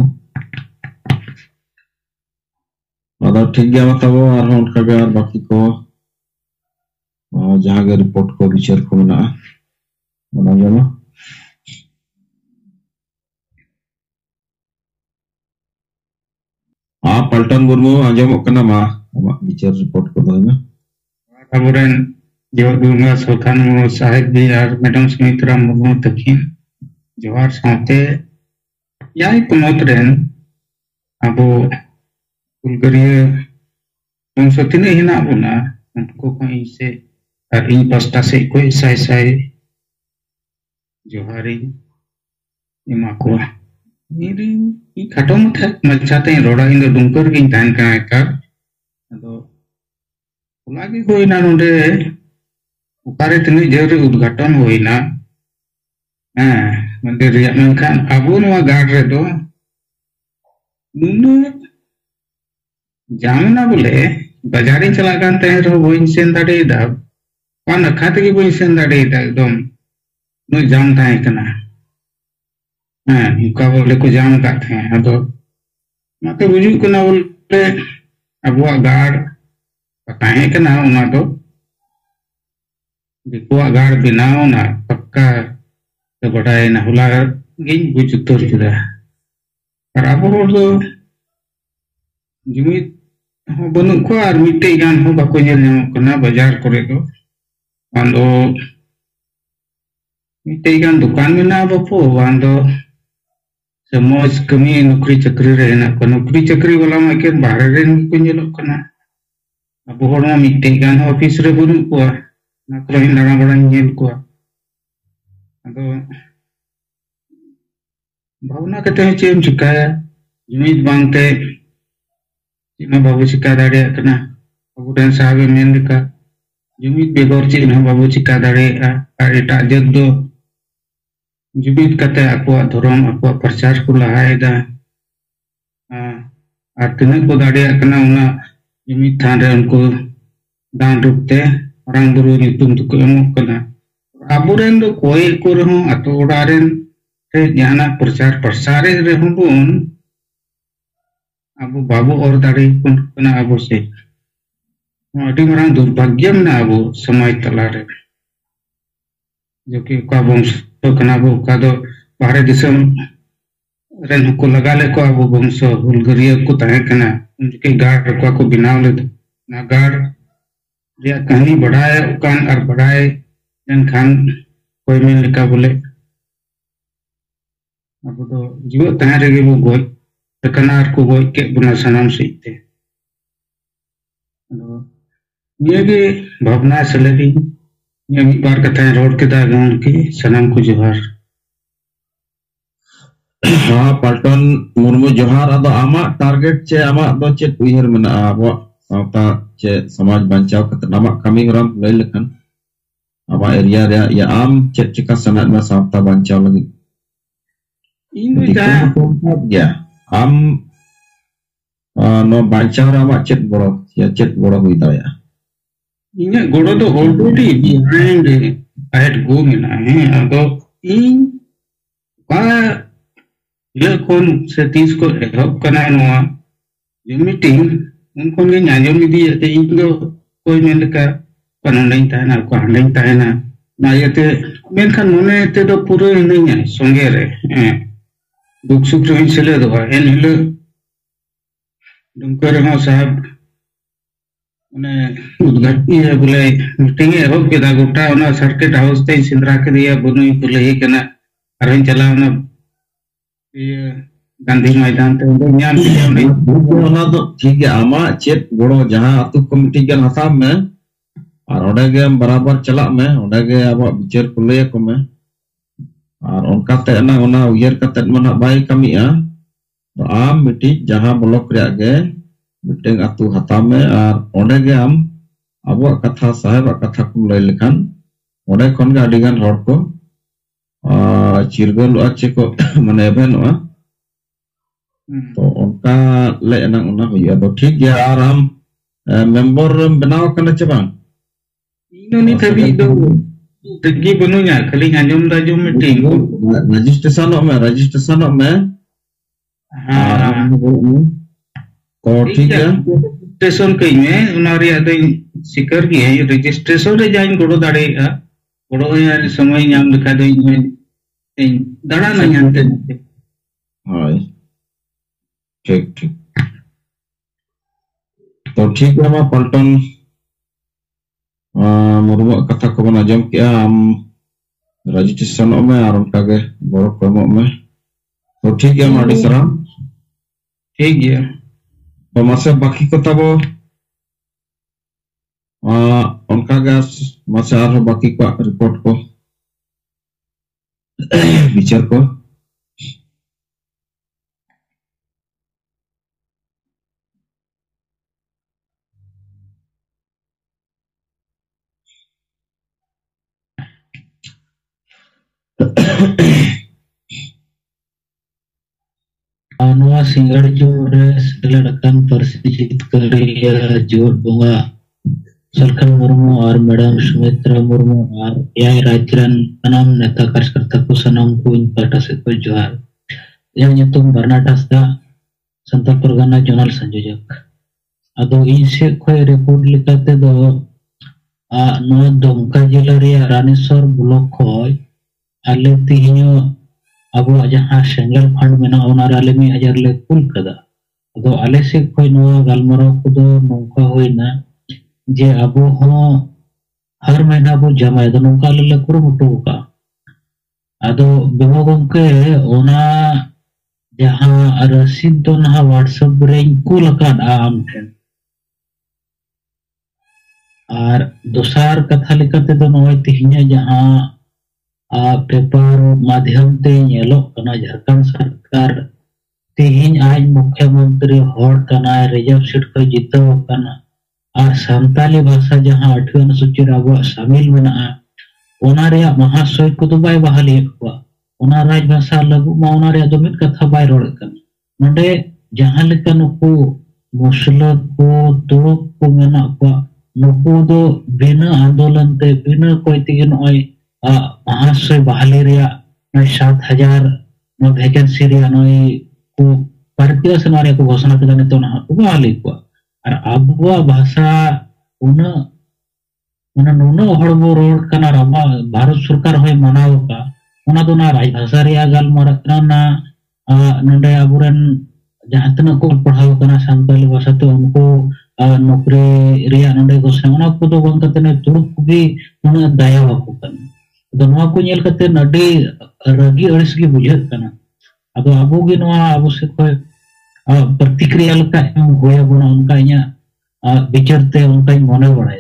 ado ठीक gaya matabo arhon onka ge ar baki ko jahan ge report ko bichar ko mena mana jama Paltan Murmu anjamok kana ma amak bicar report ko doina aburen Jawa Dunga Sultan Murmu Sahib bi ar Madam Sumitra Murmu takin Johar saute yai pemotren abo Bulgaria bangsa tini hina buna unko ko ise ar in pasta se ko sai Johari imako ini khato mutha machate roda indo dungkor king tan kana ka ado ulagi hoina nonde ukare tini jeri udghatan hoina mandir riak menkan abu noa guard redo nunu jamna bole bajarin chalakan teh ro boin sen dade da pan khat ki boin sen dade da ekdom no jam thai kana ka bole ko jam ka the ado mate buju kana bole abuwa guard tahe kana ona do dikuwa guard binao na pakka badai na hula gin bujutor kida abo do jumit banuk ko ar mitte gan ho bako nyel nyamok kana bazar kore do ando mitte gan dukan mena bapo ando semoj kami nukri chakri re na ko nukri chakri wala ma ken bahare ren ko nyelok kana abo horma mitte gan office re banuk ko na ko hinara bada nyel ko ado भावना कहते हैं चेम चिकाया जुमीद बांगते चिन्ह बाबू चिका दाड़े कना बाबू done साहब main लिका जुमीद बेगोर चिन्ह बाबू चिका दाड़े एटा जग दो जुमीद कहते आकुआ धर्म आकुआ प्रचार को लहायदा और तिनक को दाड़े कना उना जुमीद थान रे उनको दान रूपते orang buru nyutum tuku emok kena aburen do koy ko rehon ato odaren jana प्रचार प्रसारे rehon bun abu babu or dari pun kena abu se adi marang दुर्भाग्य ना abu समाज तलारे जो कि का बंशो कना abu का दो बाहर दिसम रेन को लगा ले को abu बंशो बुल्गारिया को ताहे कना उनके गाड़ को बिनाव ले ना गाड़ dia kami बढ़ाए उकान और बढ़ाए जन खान कोई में लिखा बोले अब तो जीव तहां रे वो गोय तकनार को गोय के बुना सनम सीते ये के भावना सलगी ये एक बार कथा रोड के दा गांव के सनम को जोहार हाँ पाल्टन मुर्मू जोहार अदो आमा टारगेट चे आमा दो चे उइहर मेना आबो सावता चे समाज बचाव कते नामा कमी होराम लई लेखन आबा एरिया रे या आम चे चिका सनत में सावता बचाव लगी इन जा ya am no bacaan ama chat boro hui da ya इन्हें गोड़ो तो ऑलरेडी बिहाइंड एट गो मिला है अगर इन का ये कौन से 30 को हेल्प करना है नोआ ये मीटिंग उनको ने न्यायो में दी है इनको कोई मेल का कानून नहीं था ना को नहीं था ना ये ते मेन खान मोने ते तो पूरे नहीं है संगे रे दुख सुख रही चले दो इन हिल दुमकर हाँ साहब उन्हें उद्घाटन है बोले मीटिंग है हो के दागुटा उन्हें सर्किट हाउस ते सिंद्रा के दिया बुनुई बोले ही करना अरेंज चला उन्हें ये गांधी मैदान ते उन्हें न्याम दिया उन्हें ना तो ठीक है आमा चेत बड़ो जहाँ अतु कमिटी के हसाब में और ओडे के बराबर चला में ओडे के अब बिचार को ले को में और उनका ते ना उना उयर का ते मना बाई कमी आ तो आम मिटी जहाँ ब्लॉक रे आगे मीटिंग अतु हता में और ओडे के हम अब कथा साहेब कथा को ले लेखान ओडे खन के अडिगान हर को चिरगल अच्छे को माने एवेन तो उनका ले ना उना हुई तो ठीक है और हम मेंबर बनाओ करना चाहिए इन्होंने तभी दो Tegi benunya kali ngajum da jum meeting registration में तो ठीक है स्टेशन कई में उनारी आदे सिकर की है रजिस्ट्रेशन रे जाइन गोड़ो दाड़े गोड़ो यार समय नाम लिखा दे दाड़ा नहीं जानते हाँ ठीक ठीक तो ठीक है मैं पलटन मुर्मू कथा को बना जम किया हम रजिस्ट्रेशन में और उनका के बड़ो प्रमो में तो ठीक है हमारी सराह ठीक है तो मासे बाकी को तब उनका गैस मासे आर बाकी को रिपोर्ट को विचार को Anwa singar jore seladakan persijit kariya jor bunga Salkan Murmu और मैडम सुमित्रा मुर्मू और यह राजरन तमाम नेता कार्यकर्ता को सनम को इन पार्टा से को जोहार yang nyutum Barnadas da Santal Pergana Jurnal Sanjojak ado inse khoi report likate do no Dumka jila ria Raneswar blok khoi ale tihinyo abo jaha single fund mena onar ale mi ajar le kul kada ado ale se khoi no galmaro kudo nongka hoina je abo ho har महीना abo jamai do nongka le kurumutu ka ado bimogongke ona जहाँ रसीद तो ना WhatsApp range को लगा आम ठेन और दूसर कथा लिखते तो नोय तिहिnya जहाँ पेपर माध्यम ते नेलो कना झारखंड सरकार तिहिन आज मुख्यमंत्री होड़ कना रिजर्व सीट को जीतो कना और संताली भाषा जहाँ 8वीं अनुसूची अब शामिल मेना ओना रे महाशय को तो बाय बहाली हुआ ओना राज भाषा लगू मा ओना रे दो मिट कथा बाय रोड कन नडे जहां लेका नुकु मुसला को तुरुक को मेना को नुकु दो बिना आंदोलन ते बिना कोई तिगिन ओय महाशय बहाली रे 7000 नो वैकेंसी रे नोय को भारतीय सेना को घोषणा केदा ने तो ना को बहाली को और अब भाषा उना उना नुनो हड़बो रोड कना रामा भारत सरकार होय मनाव का उना तो ना राज भाषा रे गाल मरकना ना नडे अबुरन जहां तना को पढ़ाव कना संताली भाषा तो उनको नौकरी रे नडे घोषणा उना को तो बंग कते ने तुरुक भी उना दया को कन तो नवा को नेल कते नडी रगी अड़स की बुझत कना अदो अबो गे नवा अबो से कोई प्रतिक्रिया लका एम होया गुना उनका इया विचारते उनका मने बड़ाई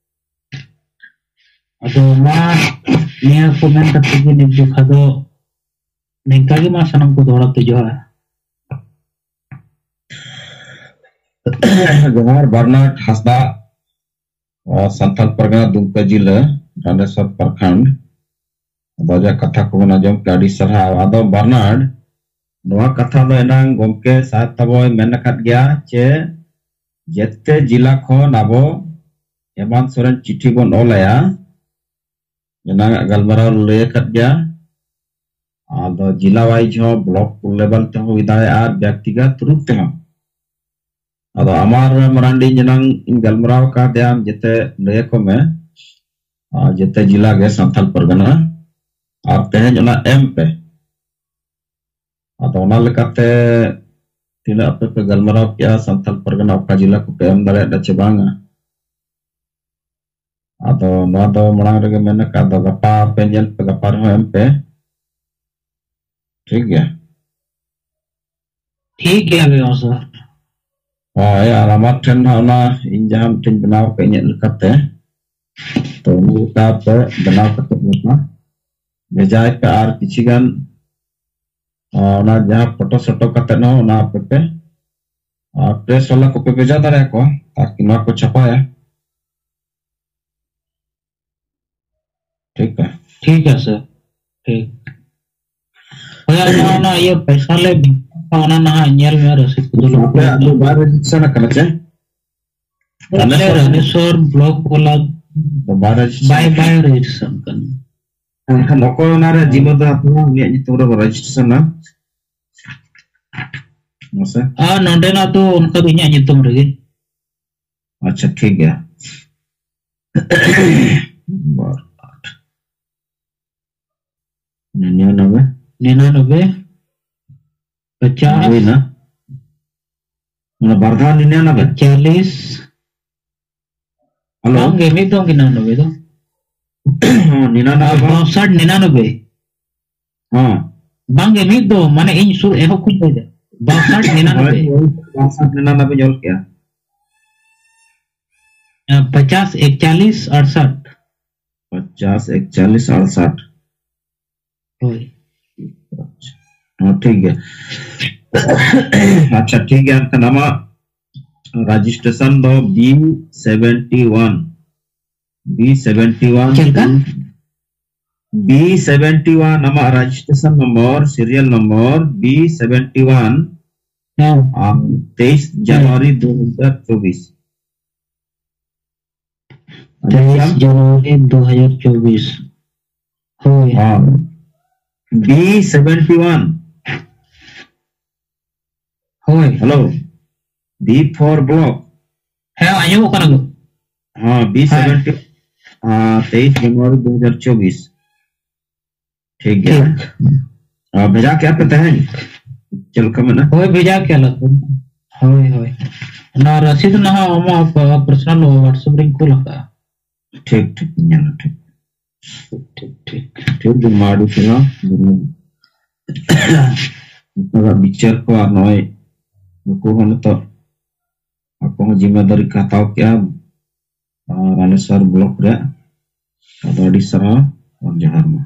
अदो मा निया कमेंट करते कि निजु खादो निकागी मा सनम को दौड़ते जो है जोहार बर्नाड हसदा संथाल परगना दुमका जिला रामेश्वर प्रखंड बाजा कथा को नजम गाड़ी सरहा आदो बर्नाड नवा कथा दो एनांग गोमके साथ तबो मेन कट गया चे जेते जिला खन आबो हेमंत सोरेन चिट्ठी बन ओलाया एनांग गलमरा ले कट गया आदो जिला वाइज हो ब्लॉक लेवल ते हो विदाय आर व्यक्तिगत रूप ते हो आदो अमार मरांडी जनांग इन गलमराव का ध्यान जेते ले को में जेते जिला गे संथाल परगना और तेहन जना एम पे आदो ना लेकाते तिना अपे पे गलमराव किया संथाल परगना का जिला को पे एम दारे दचे बांगा आदो ना दो मरांग रगे मेने का दो गपा पे जेल पे गपा रहो एम पे ठीक है बे सर हां यार हमार ठन ना इन जहां ठन बनाव पे नेल लकाते तो मुका पे बनाव कते मुका भेजाय पे आर किछि गान ना जहां फोटो सोटो कते न ना पे प्रेस वाला को पे भेजा दारे को ताकि ना को छपाया ठीक है सर ठीक होया ना ये पैसा ले पाना ना नेल में रसीद दो बार रजिस्ट्रेशन करते रामेश्वर ब्लॉक वाला बाय रजिस्ट्रेशन करना kan oko nare jimat apa ni itu udah registration na masa nonde na tu unka dunya nyitum lagi. अच्छा ठीक है निन्यानवे 50 ना mana barda 99 40 halo bang gemi dong 99 tu 99 62 हाँ bang gemi do mana in sur eho kuch beda 62 99 जुल क्या 50 41 68 50 41 68 होय हाँ ठीक है अच्छा ठीक है आपका नाम रजिस्ट्रेशन दो B71 चलका B71 nama registration number serial number B71 हाँ 23 जनवरी 2024 23 जनवरी 2024 होय हाँ B71 होय हेलो B for block है आयो kana go हाँ B71 हाँ 23 जनवरी 2024 ठीक है भेजा क्या पता है चल कम ना होय भेजा क्या लग होय होय ना रसीद ना अमा पर्सनल व्हाट्सएप लिंक को लगा ठीक ठीक जाना ठीक ठीक ठीक ठीक दिन मारू फिर ना बिचार को नॉय को होने तो आपको जिम्मेदारी कहता क्या रानेश्वर ब्लॉक रे अदाड़ी सरा और जहार में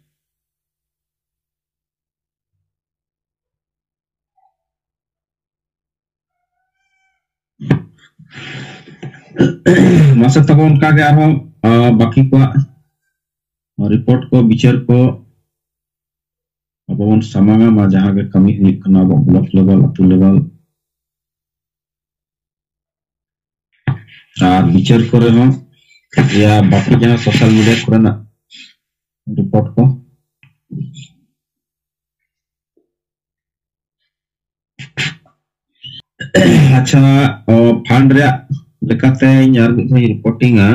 masa tahun kage arho baki ko report ko bicar ko abon samanga ma jaha ge kami hui kana block level atu level bicar ko re ya baki jaha social media kore na report ko अच्छा fund रे लेकाते यार भी reporting है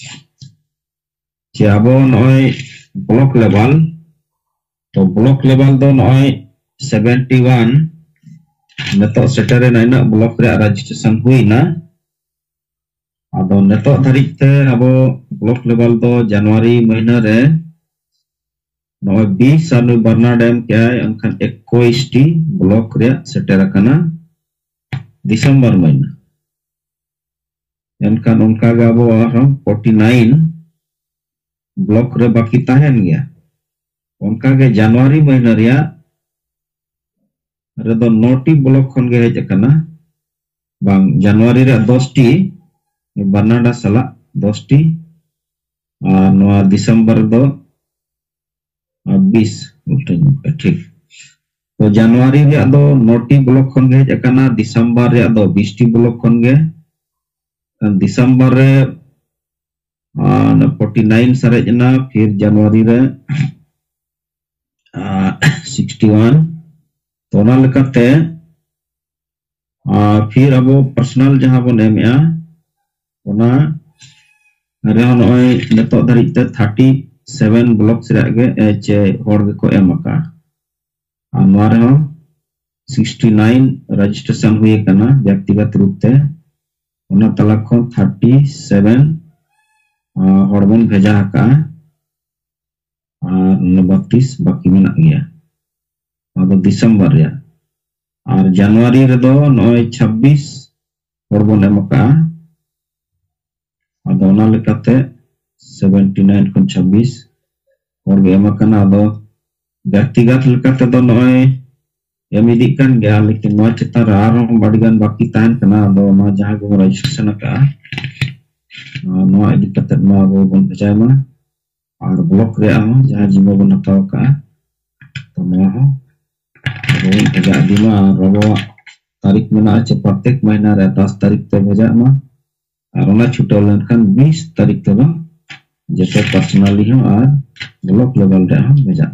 कि अब नॉय block level तो ब्लॉक लेवल दो नॉय 71 नेतो सेटर नाइना ब्लॉक रे रजिस्ट्रेशन हुई ना अब नेतो धरिक ते अब ब्लॉक लेवल दो जनवरी महीना रे नॉय 20 साल बर्ना डैम क्या है अंकन 21 टी ब्लॉक रे सेटर कना दिसंबर महीना एनकान उनका गाबो 49 ब्लॉक रे बाकी ताहेन गया उनका के जनवरी महीना रिया रे दो नोटी ब्लॉक खन गे हेज कना बांग जनवरी रे 10 टी बनाडा सला 10 टी नवा दिसंबर दो 20 उल्टे ठीक तो जनवरी रे दो नोटी ब्लॉक खन गे हेज कना दिसंबर रे दो 20 टी ब्लॉक खन गे दिसंबर रे 49 सरेजना फिर जनवरी रे 61 तो ना लेकाते फिर अब पर्सनल जहां बन एमया ओना रे नय नेतो धरिते 37 ब्लॉक से गे चे होड़ गे को एमका आनवार 69 रजिस्ट्रेशन हुए कना व्यक्तिगत रूप से ओना तला खन 37 हॉर्मोन भेजा का और 32 बाकी में गया अब दिसंबर रे और जनवरी रे दो 26 हॉर्मोन एमका और ओना लेकाते 79 खन 26 और एमका ना दो व्यक्तिगत लेकाते दो नय एमिदी kan गया लेकिन नय चिता आरो बड़गन बाकी तान कना दो मा जहां को रजिस्ट्रेशन का नय इदी कते मा वो बन बचाय मा और ब्लॉक रे आ जहां जिमो बन हटाव का तो मा हो वो भेजा दिमा रबो तारीख में ना चे प्रत्येक महीना रे 10 तारीख ते भेजा मा और ओना छुटल kan 20 तारीख ते जेते पर्सनली हो और ब्लॉक लेवल रे भेजा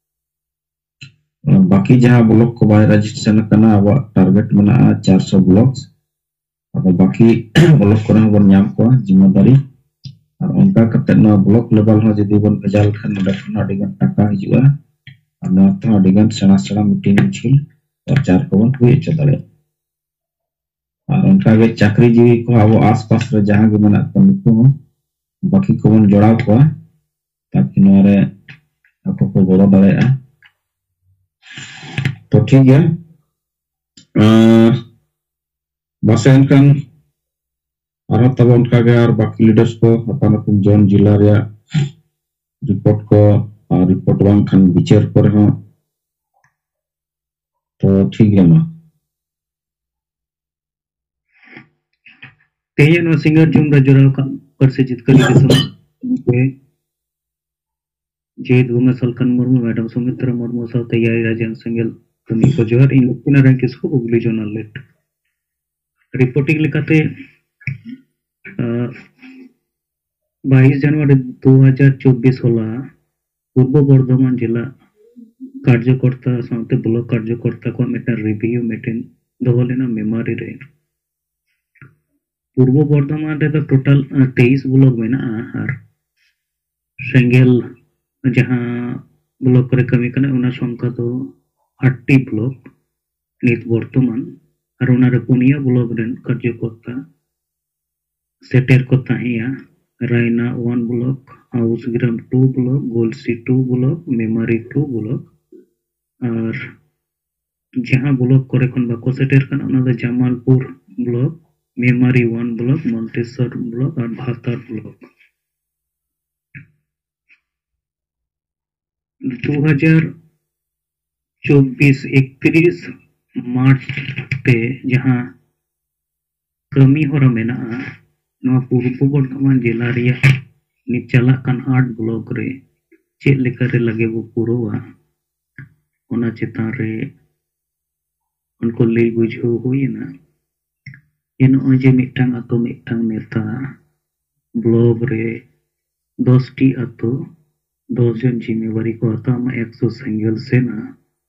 बाकी जहां ब्लॉक को बाय रजिस्ट्रेशन करना अब टारगेट मना 400 ब्लॉक अब बाकी ब्लॉक को बन नाम को जिम्मेदारी और उनका कते नो ब्लॉक लेवल हो जदी बन भेजाल खान नडे खन अडिगन टाका हिजुआ और नो तो अडिगन सेना सेना मीटिंग छिल प्रचार को बन हुई चदले और उनका के चाकरी जीवी को अब आसपास रे जहां के मना को बाकी को बन जोड़ा को ताकि नोरे आपको को बोलो दले तो ठीक है बस इनकन और तब उनका के और बाकी लीडर्स को अपन अपन जोन जिला रे रिपोर्ट को और रिपोर्ट बांग खान विचार पर हो तो ठीक है ना तेजन और सिंगर जुम रजुराव का पर से जितकर के जे दुमे सलकन मुर्मू मैडम सुमित्रा मुर्मू साव तैयारी राजन संगल कमी को जोहर इन लोग रैंक इसको उगली जोनल लेट रिपोर्टिंग लिखाते 22 जनवरी 2024 होला पूर्व बर्धमान जिला कार्यकर्ता साथ ब्लॉक कार्यकर्ता को मिटन रिव्यू मीटिंग दोलेना मेमोरी रे पूर्व बर्धमान रे तो टोटल 23 ब्लॉक में और सेंगेल जहां ब्लॉक रे कमी कने उना संख्या तो 80 ब्लॉक नित वर्तमान और उना रे पुनिया ब्लॉक रेन कार्यकर्ता सेटेर को ताहिया Raina 1 block Ausgram 2 block Galsi 2 block Memari 2 block और जहां ब्लॉक करे कोन बाको सेटेर कना उना दो Jamalpur block Memari 1 block Manteswar block और भातार ब्लॉक 2024 31 मार्च ते जहां कमी होरा मेना नवा पूर्व बर्धमान जिला रिया निचला कान 8 ब्लॉक रे चे लेकर लगे वो पुरोवा ओना चितान रे उनको ले बुझो हुई ना इन ओजे मिटांग अतो मिटांग नेता ब्लॉक रे 10 टी अतो 10 जन जिम्मेवारी को आता 100 सिंगल से ना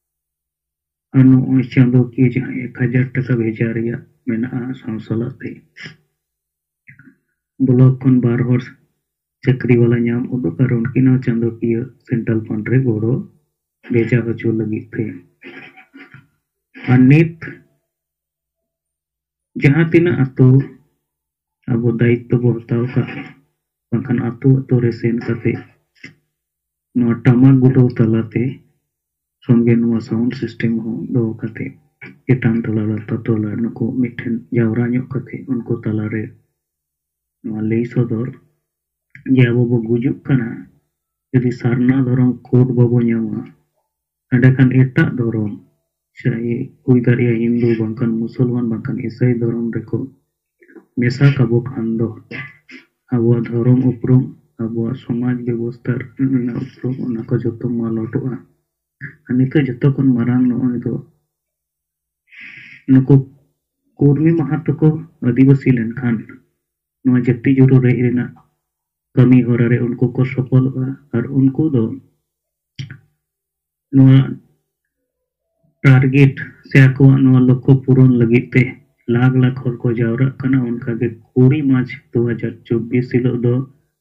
अनु चांदो की जहां 1000 टका भेजा रिया मेना सांसलाते ब्लॉक कौन 12 हॉर्स चक्री वाला नाम उदो कर उनकी ना चांदो की सेंट्रल फंड रे गोड़ो भेजा हजो लगी थे अनित जहां तीना अतो अब दायित्व बहुताव का बखन अतो अतो रे सेन कते नो टमा गुडो तलाते संगे नो साउंड सिस्टम हो दो कते एटान तला ततोला नको मिठन जावरा ᱧᱚᱜ कते उनको तला रे नो लई सदर जे अब बो गुजुक कना यदि सारना धरम कोड बबो ᱧᱟᱢᱟ अडेखान एटा धरम चाहे हुई दारिया हिंदू बंकन मुसलमान बंकन ईसाई धर्म रेको मेसा कबो खान दो अब धर्म उपरुम अब समाज व्यवस्था उपरुम ओना को जतो मालटोआ अनित जतो कोन मारांग नो दो नको कुर्मी महतो को आदिवासी लेनखान नो जत्ती जुरो रे रेना कमी होरा रे उनको को सफल और उनको दो नो टारगेट से आको नो लक्ष्य पूरण लगिते लाख लाख हर को जावरा कना उनका के 20 मार्च 2024 हिलो दो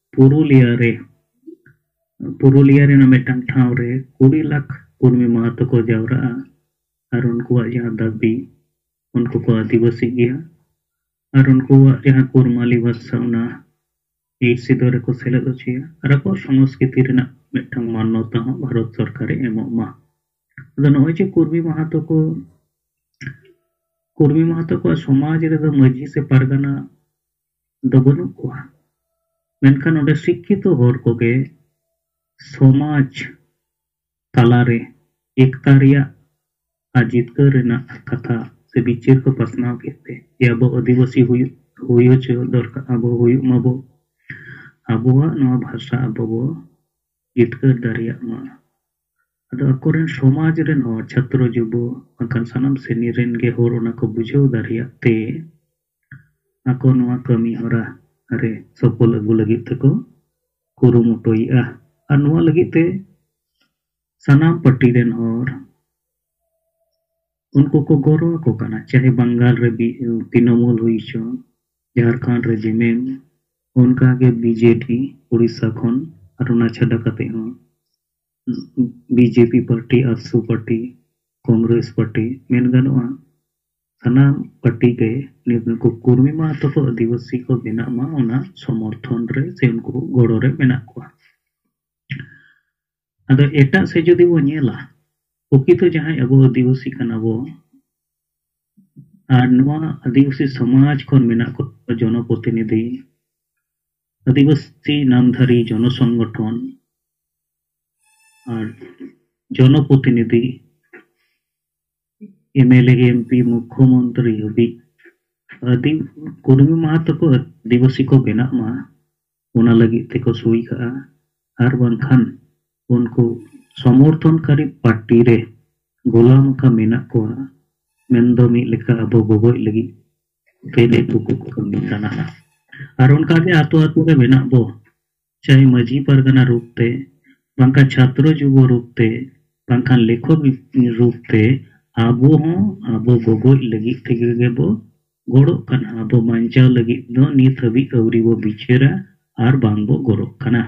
पुरुलिया रे ना मेटांग ठाव रे 20 लाख कुर्मी महतो को जावरा और उनको यहाँ दाबी उनको को आदिवासी गया और उनको यहाँ कुरमाली भाषा उना एसी दरे को सेलेद छिया और को संस्कृति रेना मेटांग मान्यता हो भारत सरकार एमो मा जे कुर्मी महतो को समाज रे दो मजी से पारगाना दबनु को मेनखान ओडे शिक्षित होर को के समाज तालारे एकता रिया आजितकर रेना कथा से बिचार को पसनाव केते या बो आदिवासी हुयो छ दरकार अब हुयो मबो अबुआ नवा भाषा अबो जितकर दारिया मा अदो अकोरेन समाज रेन और छात्र जुबो अकन सनम सेनी रेन गे होर ओना को बुझो दारिया ते अको नवा कमी होरा अरे सफल अगु लगी तको कुरुमुटोइया नुआ लगी ते सनाम पार्टी रेन हर उनको को गौरव को कना चाहे बंगाल रे तृणमूल हुई चो झारखंड रे जेमेम उनका के बीजेपी उड़ीसा खन और उना छड़ा कते हो बीजेपी पार्टी आसू पार्टी कांग्रेस पार्टी मेन गनवा सनाम पार्टी के निबन को कुर्मी मा तो आदिवासी को बिना मा उना समर्थन रे से उनको गोड़ो रे मेना को अदो एटा से जदि वो नेला ओकी तो जहां अब आदिवासी कना वो आर नवा आदिवासी समाज खन मेना को जनप्रतिनिधि आदिवासी नामधारी जनसंगठन और जनप्रतिनिधि एमएलए एमपी मुख्यमंत्री हबी आदि कुर्मी महतो को आदिवासी को बेना मा उना लगी ते को सुई का आर बनखान उनको समर्थनकारी पार्टी रे गोलाम का मेना को मेंदो मी लेका अबो गोगोय लगी तेले को कमी काना और उनका के आतो आतो के बेना बो चाहे मजी परगना रूप ते बांका छात्र जुबो रूप ते बांका लेखक रूप ते आबो हों आबो गोगो लगी तेगे बो गोड़ो कन आबो मांचाव लगी दो नीत हबी अवरी वो बिचेरा आर बांगबो गोड़ो कना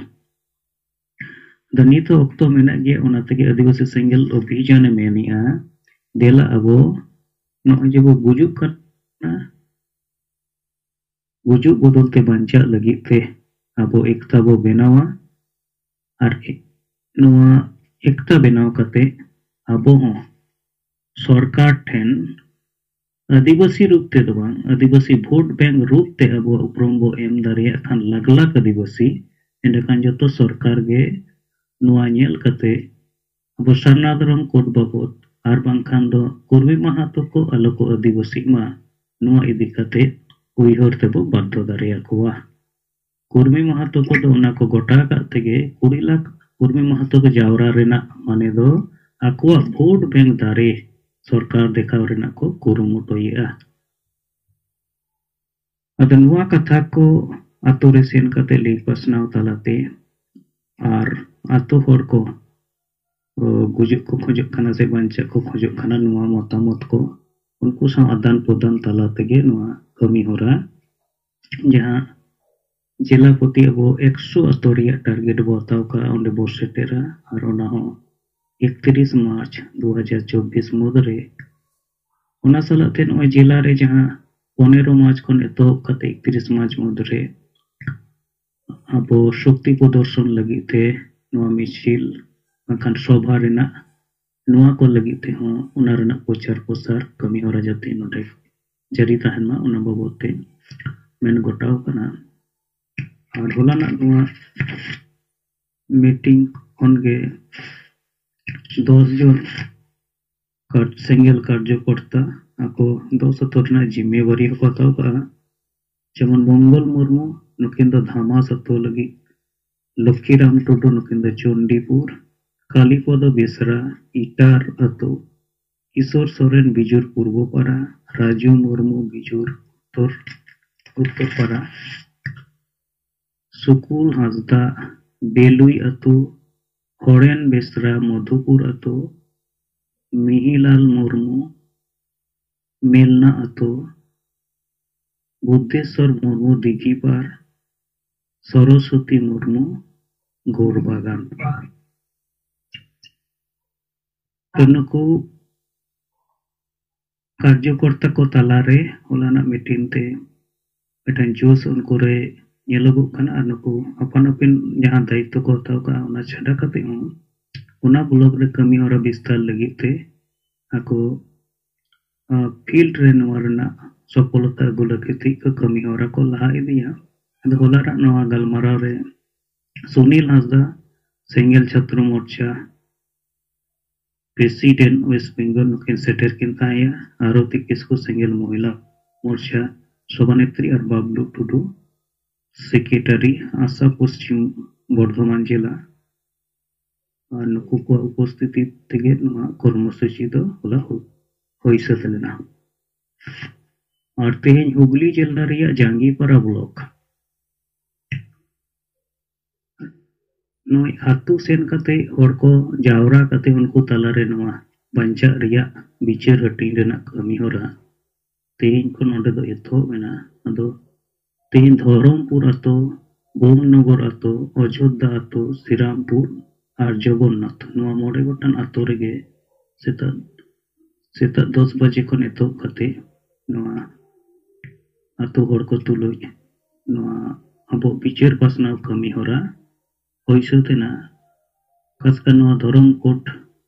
द नीत ओक्तो मेना गे ओना तेगे आदिवासी सेंगल अभियान मेनिया देला आबो नो जबो गुजुक कना गुजुक बदलते बांचा लगी ते आबो एकता बो बेनावा आर नोआ एकता बेनाव कते आबो हों सरकार ठेन आदिवासी रूप ते दो आदिवासी वोट बैंक रूप ते अब उपरम बो एम दारिया खान लगलाक आदिवासी एंडकान जो सरकार गे नुआ नेल कते अब सरना धर्म कोड बाबत आर बांखान दो कुर्मी महातो को अलको आदिवासी मा नुआ इदी कते उइहर ते बो बाध्य दारिया कोवा कुर्मी महातो को दो उना को गोटा काते गे 20 लाख कुर्मी महातो को जावरा रेना माने दो आकुआ वोट बैंक दारे सरकार देखाव रेना को कुरुमुटोया अद नुआ कथा को आतो रे सेन कते ले पसनाव तालाते आर आतो हर को गुजुक को खोजक खाना से बांचा को खोजक खाना नुआ मतामत को उनको सा आदान प्रदान तालाते गे नुआ कमी हो रहा जहां जिला पति अब 100 अतोरिया टारगेट बताव का ओंडे बो सेटेरा और ओना हो 31 मार्च 2024 मुदरे ओना सलाते नय जिला रे जहां 15 मार्च खन एतो कते 31 मार्च मुदरे अब शक्ति प्रदर्शन लगी थे नवा मिছিল अखान सभा रेना नवा को लगी थे हो ओना रेना प्रचार प्रसार कमी होरा जाते नोडे जरी तहन मा ओना बाबते मेन गोटाव कना और होलाना नवा मीटिंग खन गे 10 जन सेंगेल कार्यकर्ता आको 10 तोरना जिम्मेवारी हताव का जेमन मंगल मुर्मू नुकिन दो धामा सतो लगी लक्कीराम टुडू नुकिन दो चंडीपुर कालीपद बेसरा इटार अतो ईश्वर सोरेन बिजुर पूर्वपारा राजू मुर्मू बिजुर उत्तरपारा सुकुल हासदा बेलुई अतो हरेन बेसरा मधुपुर अतो मिहिलाल मुर्मू मेलना अतो बुद्धेश्वर मुर्मू दिघीपार सरस्वती मुर्मू गोरबागान को कार्यकर्ता को तालारे होलाना मीटिंग ते मिटन जोश उनको रे नेलोगो खाना नुको अपन अपन जहां दायित्व को हताव का ओना छाड़ा कते हो ओना ब्लॉक रे कमी और विस्तार लगी ते आको फील्ड रे नवरना सफलता गुलकृति को कमी और को लहा इदिया अद होलारा नवा गलमारा रे सुनील हासदा सेंगेल छात्र मोर्चा प्रेसिडेंट वेस्ट बेंगल नुकिन सेटर किन ताया आरती किसको सेंगेल महिला मोर्चा सभानेत्री और बाबलू टुडू सेक्रेटरी आशा पश्चिम बर्धमान जिला और नुकु को उपस्थिति तेगे नवा कर्मसूची दो होला होई सतलेना और तेहें हुगली जिला रिया Jangipara block noi atu sen kate hor ko jawra kate unku talare noa banca riya bicar hating renak kami hora tehin ko nonde do etho mena ado tehin Dhorompuर ato Bomnogor ato Ajodha ato Sirampur ar Jagannath noa mode gotan ato rege seta 10 baje kon etho kate noa ato hor ko tuloy noa abo bicar pasnaw kami hora hoisu tena kaskan noa Dhorom Code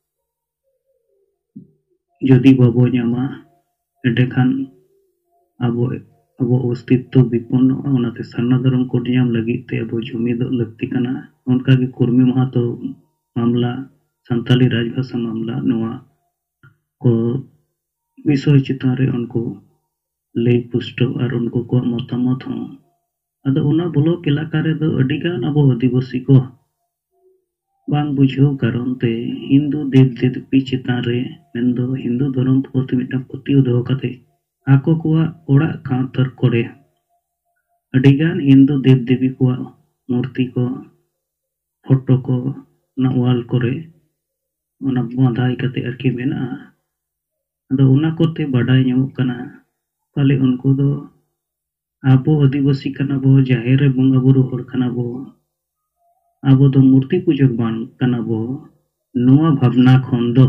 jodi babo nyama endekhan abo अस्तित्व विपन्न ओनाते सरना धर्म code nyam lagi te abo jumid lakti kana onka ge kurmi maha to मामला संताली राजभाषा मामला नोआ को विषय चितान रे उनको लय पुष्टो और उनको को मतामत हो अद उना ब्लॉक इलाका रे दो अडिगान अब आदिवासी को बांग बुझो कारण ते हिंदू देव देवी चितान रे मेंदो हिंदू धर्म प्रति मिटा पति उदो कते आको को ओड़ा कांतर करे अडिगान हिंदू देव देवी को मूर्ति को फोटो को ना वाल करे उना बांधाई कते अर्की मेना अदो उना कोते बडाई ᱧᱟᱢᱚᱜ ᱠᱟᱱᱟ पाले उनको दो आबो आदिवासी कना बो जाहेर रे बंगा बुरु हर कना बो आबो दो मूर्ति पूजक बान कना बो नोआ भावना खन दो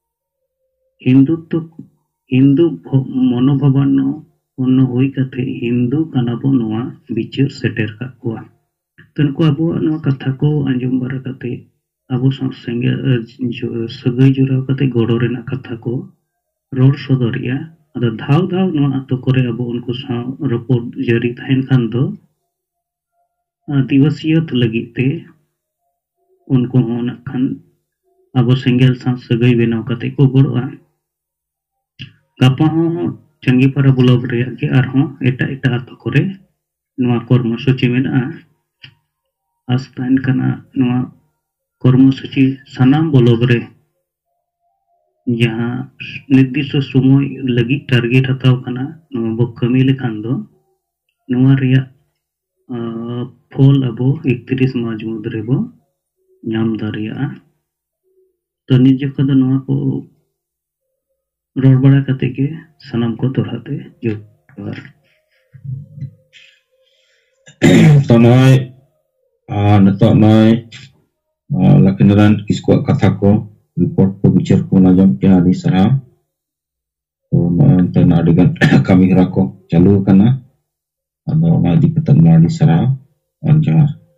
हिंदू मनोभावनो उन्न होई कथे हिंदू कना बो नोआ बिचार सेटेर का हुआ तनको आबो नोआ कथा को अंजुम बारा कथे आबो संगे सगई जुराव कथे गोड़ो रेना कथा को रोड सदरिया अदा धाव धाव नोआ अतो करे अब उनको रिपोर्ट जारी तहन खान दो आदिवासियत लगी ते उनको होना खान अब सेंगेल सा सगई बेनाव कते को गड़ोआ गापा हो चंगीपारा ब्लॉक रे के आरहो एटा एटा अतो करे नोआ कर्मसूची मेना आस्तान कना नोआ कर्मसूची सनाम ब्लॉक रे जहाँ निर्दिष्ट समय लगी टारगेट हताव कना बो कमी लेखान दो नोआ रिया फल अब 31 मार्च मुद्रे बो नाम दारिया तो निज को दो नोआ को रोड बड़ा कते के सनम को दोहराते जो तो नोय नतो नोय लखनरान किसको कथा को रिपोर्ट को बिचार को नाजम के आदि सरा तो नोंते नाडिगन कमी हरा को चालू करना अदो ना दिक्कत माडी सरा और जहां